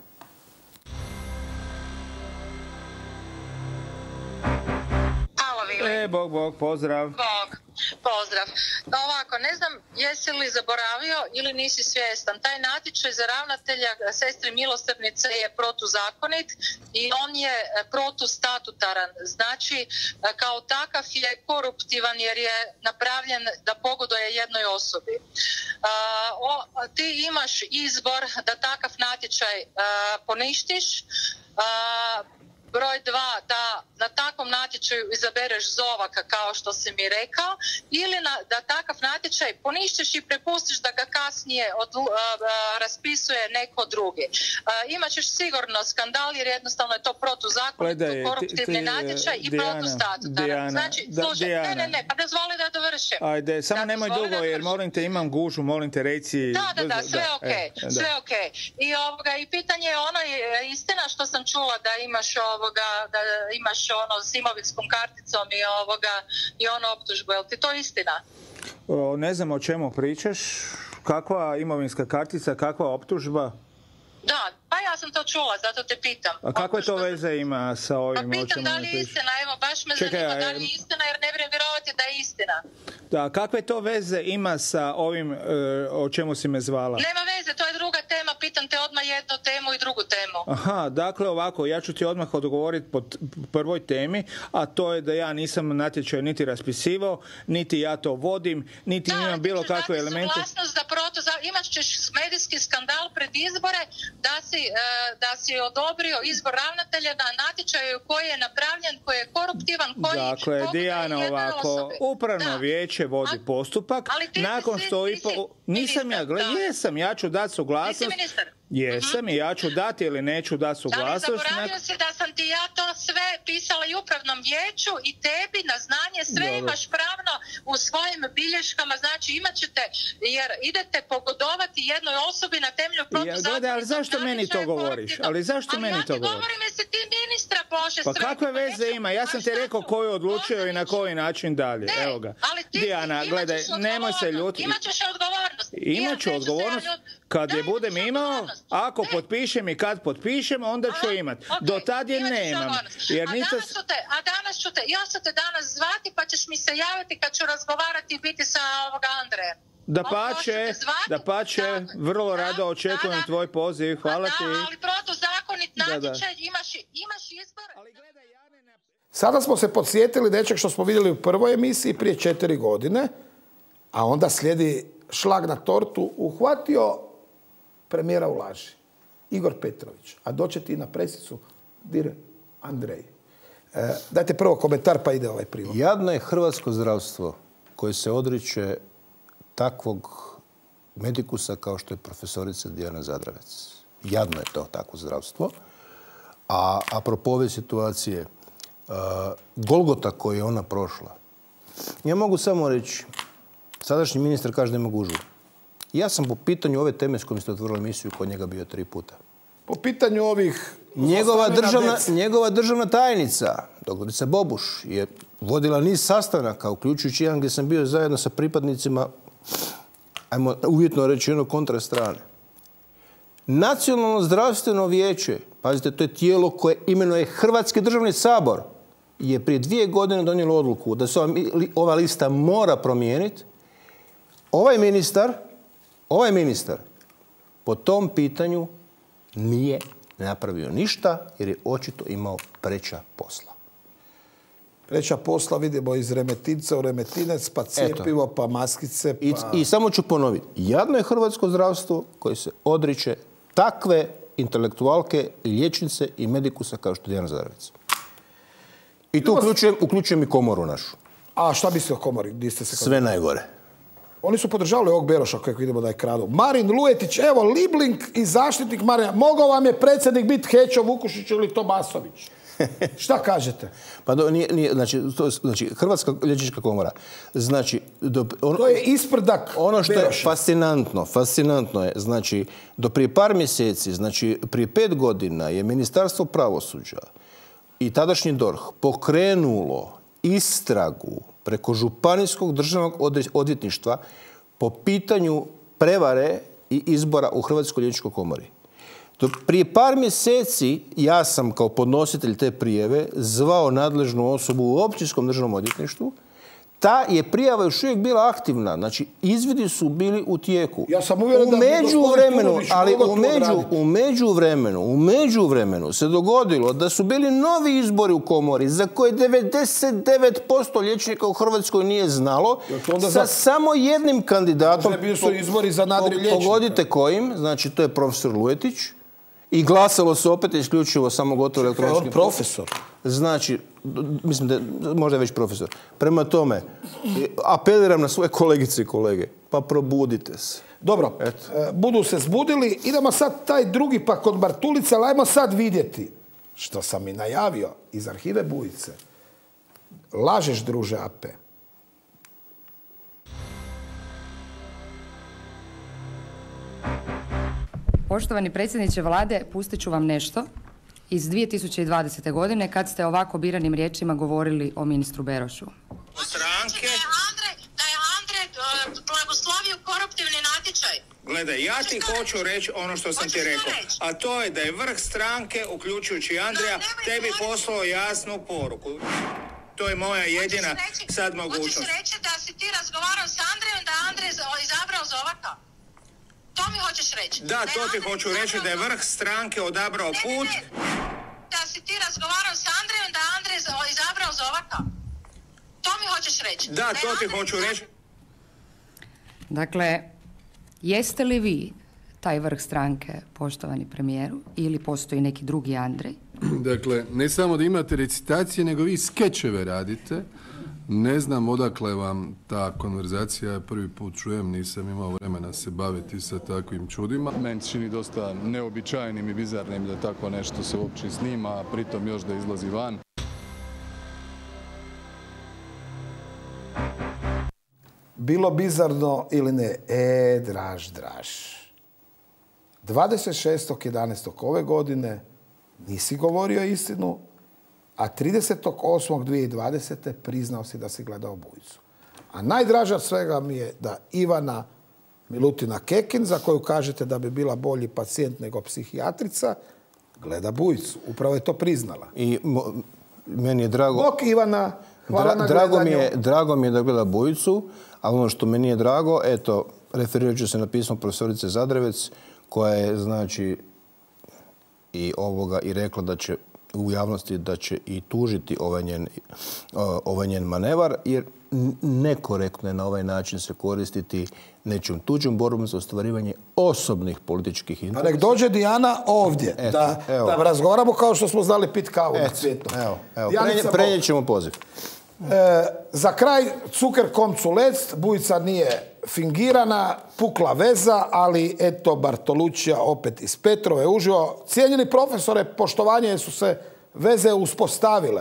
Bog, pozdrav. Pozdrav. Ovako, ne znam jesi li zaboravio ili nisi svjestan. Taj natječaj za ravnatelja sestri milosrdnice je protuzakonit i on je protustatutaran. Znači, kao takav je koruptivan jer je napravljen da pogoduje jednoj osobi. Ti imaš izbor da takav natječaj poništiš. Broj 2, da na takvom natječaju izabereš Zovaka kao što si mi rekao, ili da takav natječaj poništiš i prepustiš da ga kasnije raspisuje neko drugi. Imaćeš sigurno skandal jer jednostavno je to protuzakonito, koruptivni natječaj i protustatutaran. Znači, slušaj, ne, pa dozvoli da dovršim. Ajde, samo nemoj dugo jer imam gužu, molim te reci. Da, sve okej. I pitanje je ono, istina što sam čula da imaš da imaš s imovinskom karticom i optužbu. Je li ti to istina? Ne znam o čemu pričaš. Kakva imovinska kartica, kakva optužba? Da, pa ja sam to čula, zato te pitam. A kakve to veze ima sa ovim? Pa pitam da li je istina, evo, baš me zanima da li je istina, jer ne vjerujem vjerovati da je istina. Da, kakve to veze ima sa ovim o čemu si me zvala? Nema veze, to je druga tema, pitam te odmah jednu temu i drugu temu. Aha, dakle ovako, ja ću ti odmah odgovoriti po prvoj temi, a to je da ja nisam natječaj niti raspisivao, niti ja to vodim, niti imam bilo kakve elemente. Imat ćeš medijski skandal pred izbore da si odobrio izbor ravnatelja na natječaju koji je napravljen, koji je koruptivan, koji... Dakle, Dijana, ovako, upravno vijeće vodi postupak, nakon što nisam ja, jesam, ja ću dati suglasnost. Nisi ministar? Jesam i ja ću dati ili neću dati suglasnost. Da li zaboravio si da sam ti ja to sve pisala i upravnom vijeću i tebi na znanje sve imaš pravno u svojim bilješkama, znači imat ćete, jer idete pogodovati jednoj osobi na temelju protuzakonitog. Ali zašto meni to govoriš? Ali zašto meni to govoriš? Govorim se ti ministra, Bože. Pa kakve veze ima? Ja sam ti rekao ko je odlučio i na koji način dalje. Evo ga. Dijana, gledaj, nemoj se ljuti. Imat ćeš odgovornost. Imat ću odgovornost. Kad je budem imao, ako potpišem i kad potpišem, onda ću imat. Do tad je nemam. A danas ću te, ja ću te danas zvati pa ćeš mi se javiti kad ću razgovarati i biti sa Andrejem. Da pače, vrlo rado očekujem tvoj poziv, hvala ti. Ali protuzakonit natječaj, imaš izbor. Sada smo se podsjetili nečeg što smo vidjeli u prvoj emisiji prije 4 godine, a onda slijedi šlag na tortu, uhvatio premijera u laži. Igor Petrović. A doćete i na presicu dire Andrej. Dajte prvo komentar pa ide ovaj prilog. Jadno je hrvatsko zdravstvo koje se odriče takvog medikusa kao što je profesorica Dijana Zadravec. Jadno je to takvo zdravstvo. A apropo ove situacije, Golgota koju je ona prošla, ja mogu samo reći, sadašnji ministar kaže da ima gužvu. Ja sam po pitanju ove teme s kojom ste otvorili emisiju kod njega bio 3 puta. Po pitanju ovih... Njegova državna tajnica, doktorica Bobuš, je vodila niz sastanaka, uključujući jedan gdje sam bio zajedno sa pripadnicima, ajmo uvjetno reći, jedno kontra strane. Nacionalno zdravstveno vijeće, pazite, to je tijelo koje imenuje Hrvatski državni sabor, je prije 2 godine donijelo odluku da se ova lista mora promijeniti. Ovaj ministar po tom pitanju nije napravio ništa jer je očito imao preča posla. Preča posla vidimo iz Remetinca u Remetinec, pa cijepivo, pa maskice. I samo ću ponoviti. Jadno je hrvatsko zdravstvo koje se odriče takve intelektualke, liječnice i medikusa kao što je Dijana Zadravec. I tu uključujem i komoru našu. A šta mislite o komori? Sve najgore. Oni su podržavali ovog Beroša kako vidimo da je kradu. Marin Lujetić, evo, Libling i zaštitnik Marina. Mogao vam je predsjednik biti Hećo Vukušić ili Tomasović. Šta kažete? Pa nije, znači, Hrvatska liječnička komora. Znači, to je isprdak ono što je fascinantno je, znači, do prije par mjeseci, znači, prije 5 godina je Ministarstvo pravosuđa i tadašnji DORH pokrenulo istragu preko Županijskog državnog odvjetništva po pitanju prevare i izbora u Hrvatskoj liječničkoj komori. Prije par mjeseci ja sam kao podnositelj te prijave zvao nadležnu osobu u Općinskom državnom odvjetništvu. Ta je prijava još uvijek bila aktivna. Znači, izvidi su bili u tijeku. Ja sam uvjeren da bi u međuvremenu se dogodilo da su bili novi izbori u komori za koje 99% liječnika u Hrvatskoj nije znalo, sa samo jednim kandidatom. Bili su izbori za nadri liječnika. Pogodite kojim, znači to je profesor Lujetić. I glasalo se opet isključivo samo gotovo elektronički. Profesor. Znači, mislim da možda je već profesor. Prema tome, apeliram na svoje kolegice i kolege, pa probudite se. Dobro, budu se zbudili. Idemo sad taj drugi pa kod Bartulica, ali ajmo sad vidjeti, što sam i najavio iz arhive Bujice. Lažeš, druže AP. Poštovani predsjedniče vlade, pustit ću vam nešto iz 2020. godine kad ste ovako biranim riječima govorili o ministru Berošu. Da je Andrej blagoslovio koruptivni natječaj. Gledaj, ja ti hoću reći ono što sam ti rekao, a to je da je vrh stranke, uključujući Andreja, tebi poslao jasnu poruku. To je moja jedina sad mogućnost. Hoćeš reći da si ti razgovarao s Andrejom, da je Andrej izabrao Zovaka? To mi hoćeš reći? Da, to ti hoću reći, da je vrh stranke odabrao put. Da si ti razgovarao s Andrejom, da je Andrej izabrao Zovaka? To mi hoćeš reći? Da, to ti hoću reći. Dakle, jeste li vi taj vrh stranke, poštovani premijeru, ili postoji neki drugi Andrej? Dakle, ne samo da imate recitacije, nego vi skečeve radite. Ne znam odakle vam ta konverzacija, ja prvi put čujem, nisam imao vremena se baviti sa takvim čudima. Meni se čini dosta neobičajnim i bizarnim da tako nešto se uopće snima, a pritom još da izlazi van. Bilo bizarno ili ne? Draž. 26.11. ove godine nisi govorio istinu, a 30.8.2020. priznao si da si gledao Bujicu. A najdraža svega mi je da Ivana Milutina Kekin, za koju kažete da bi bila bolji pacijent nego psihijatrica, gleda Bujicu. Upravo je to priznala. I meni je drago... Bok Ivana, hvala na gledanju. Drago mi je da gleda Bujicu, ali ono što meni je drago, eto, referirat ću se na pismo profesorice Zadrevec, koja je, znači, i rekla da će u javnosti da će i tužiti ovaj njen manevar, jer nekorektno je na ovaj način se koristiti nečim tuđim borbom za ostvarivanje osobnih političkih interesa. Pa nek dođe Dijana ovdje, da razgovaramo kao što smo znali pit kavu na Cvjetnom. Evo, prenijet ćemo poziv. Za kraj, cuker komcu lec, Bujica nije fingirana, pukla veza, ali eto Bartoluccija opet iz Petrove uživo. Cijenjeni profesore, poštovanje, jer su se veze uspostavile.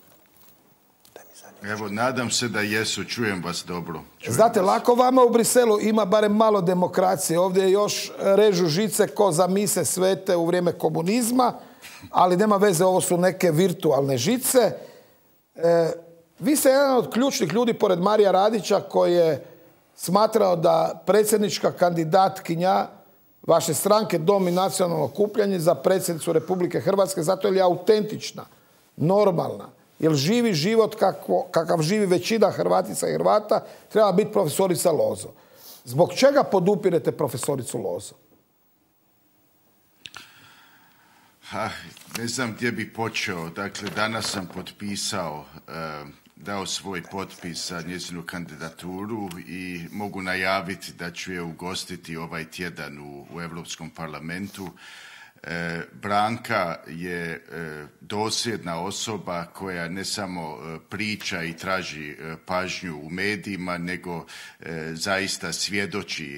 Evo, nadam se da jesu, čujem vas dobro. Znate, lako vama u Briselu ima barem malo demokracije. Ovdje još režu žice ko za mise svete u vrijeme komunizma, ali nema veze, ovo su neke virtualne žice. Vi ste jedan od ključnih ljudi, pored Marija Radića, koji je smatrao da predsjednička kandidatkinja vaše stranke Dom i nacionalno okupljanje za predsjednicu Republike Hrvatske, zato jer je autentična, normalna, jer živi život kakav živi većina Hrvatica i Hrvata, treba biti profesorica Lozo. Zbog čega podupirete profesoricu Lozo? Ne znam gdje bi počeo. Dakle, danas sam potpisao, dao svoj potpis za njezinu kandidaturu i mogu najaviti da ću je ugostiti ovaj tjedan u Europskom parlamentu. Branka je dosljedna osoba koja ne samo priča i traži pažnju u medijima, nego zaista svjedoči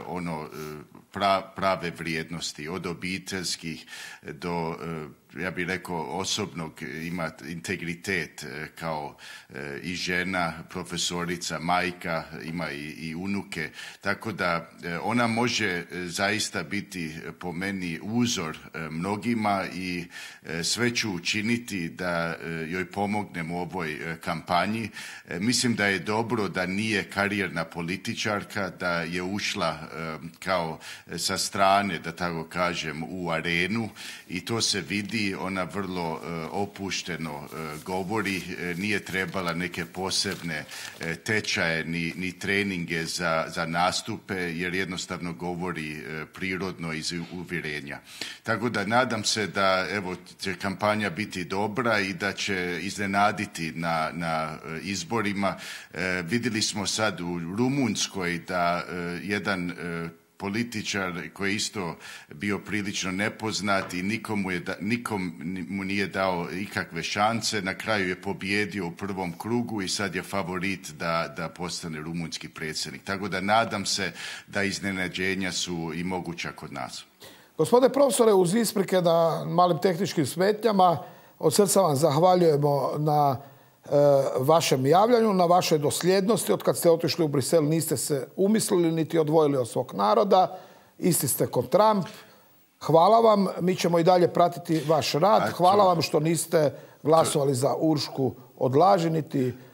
prave vrijednosti, od obiteljskih do, ja bih rekao, osobnog, ima integritet kao i žena, profesorica, majka, ima i unuke. Tako da ona može zaista biti po meni uzor mnogima i sve ću učiniti da joj pomognem u ovoj kampanji. Mislim da je dobro da nije karijerna političarka, da je ušla kao sa strane, da tako kažem, u arenu i to se vidi. Ona vrlo opušteno govori, nije trebala neke posebne tečaje ni treninge za nastupe, jer jednostavno govori prirodno iz uvjerenja. Tako da nadam se da će kampanja biti dobra i da će iznenaditi na izborima. Vidjeli smo sad u Rumunjskoj da jedan političar koji je isto bio prilično nepoznat i nikom mu nije dao ikakve šanse. Na kraju je pobijedio u prvom krugu i sad je favorit da postane rumunjski predsjednik. Tako da nadam se da iznenađenja su i moguća kod nas. Gospodine profesore, uz isprike na malim tehničkim smetnjama, od srca vam zahvaljujemo na vašem javljanju, na vašoj dosljednosti. Od kad ste otišli u Brisel niste se umislili niti odvojili od svog naroda. Isti ste ko Trump. Hvala vam. Mi ćemo i dalje pratiti vaš rad. Hvala vam što niste glasovali za Uršku od laži, niti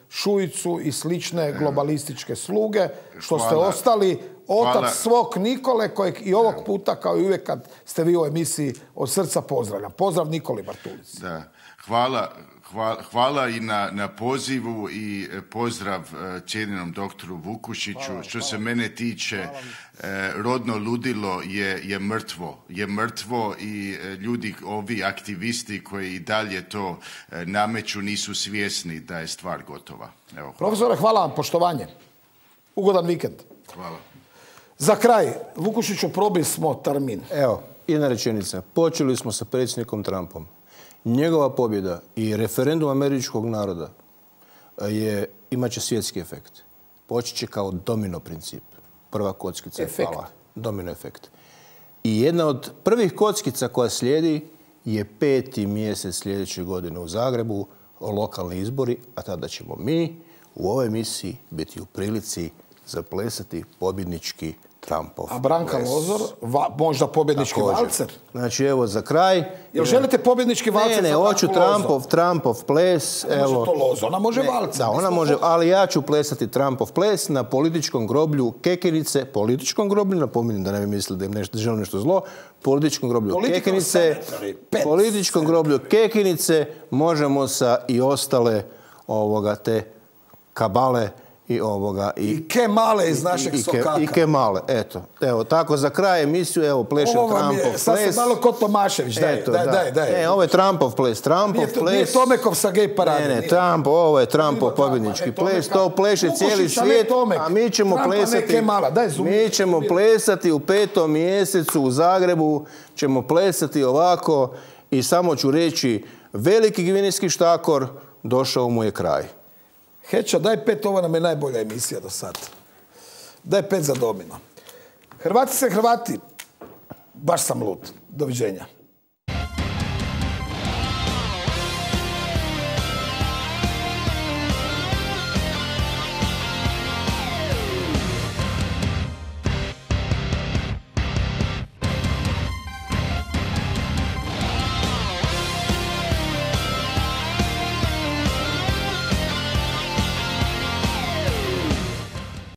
Šuicu i slične globalističke sluge, što ste ostali otac svog Nikole, kojeg i ovog puta, kao i uvijek kad ste vi u emisiji, od srca pozdravljam. Pozdrav Nikoli Bartulici. Da. Hvala i na pozivu i pozdrav cijenjenom doktoru Vukušiću. Što se mene tiče, rodno ludilo je mrtvo. Je mrtvo i ljudi, ovi aktivisti koji i dalje to nameću, nisu svjesni da je stvar gotova. Evo, profesore, hvala vam, poštovanje. Ugodan vikend. Hvala. Za kraj, Vukušiću, probili smo termin. Evo, jedna rečenica. Počeli smo sa predsjednikom Trumpom. Njegova pobjeda i referendum američkog naroda imat će svjetski efekt. Počet će kao domino princip. Prva kockica je pala. Domino efekt. I jedna od prvih kockica koja slijedi je 5. mjesec sljedeće godine u Zagrebu, lokalni izbori, a tada ćemo mi u ovoj emisiji biti u prilici zaplesati pobjednički Trumpov. A Branka Lozor, možda pobjednički valcer? Znači, evo, za kraj... Jel želite pobjednički valcer? Ne, hoću Trumpov ples. Ne može to Lozor, ona može valcer. Da, ona može, ali ja ću plesati Trumpov ples na političkom groblju Kekinice, političkom groblju, napominjem da ne bi mislili da im želim nešto zlo, političkom groblju Kekinice, političkom groblju Kekinice, možemo sa i ostale te kabale i Kemale iz našeg sokaka. I Kemale, eto. Evo, tako za kraj emisiju, evo, plešem Trumpov ples. Sad se malo kod Tomašević, daj. Ovo je Trumpov ples, Nije Tomekov sa gej parade. Ne, ovo je Trumpov pobjednički ples, to pleše cijeli svijet, a mi ćemo plesati u 5. mjesecu u Zagrebu, ćemo plesati ovako i samo ću reći, veliki gvinejski štakor, došao mu je kraj. Heća, daj 5, ovo nam je najbolja emisija do sad. Daj 5 za domino. Hrvati, baš sam lud. Doviđenja.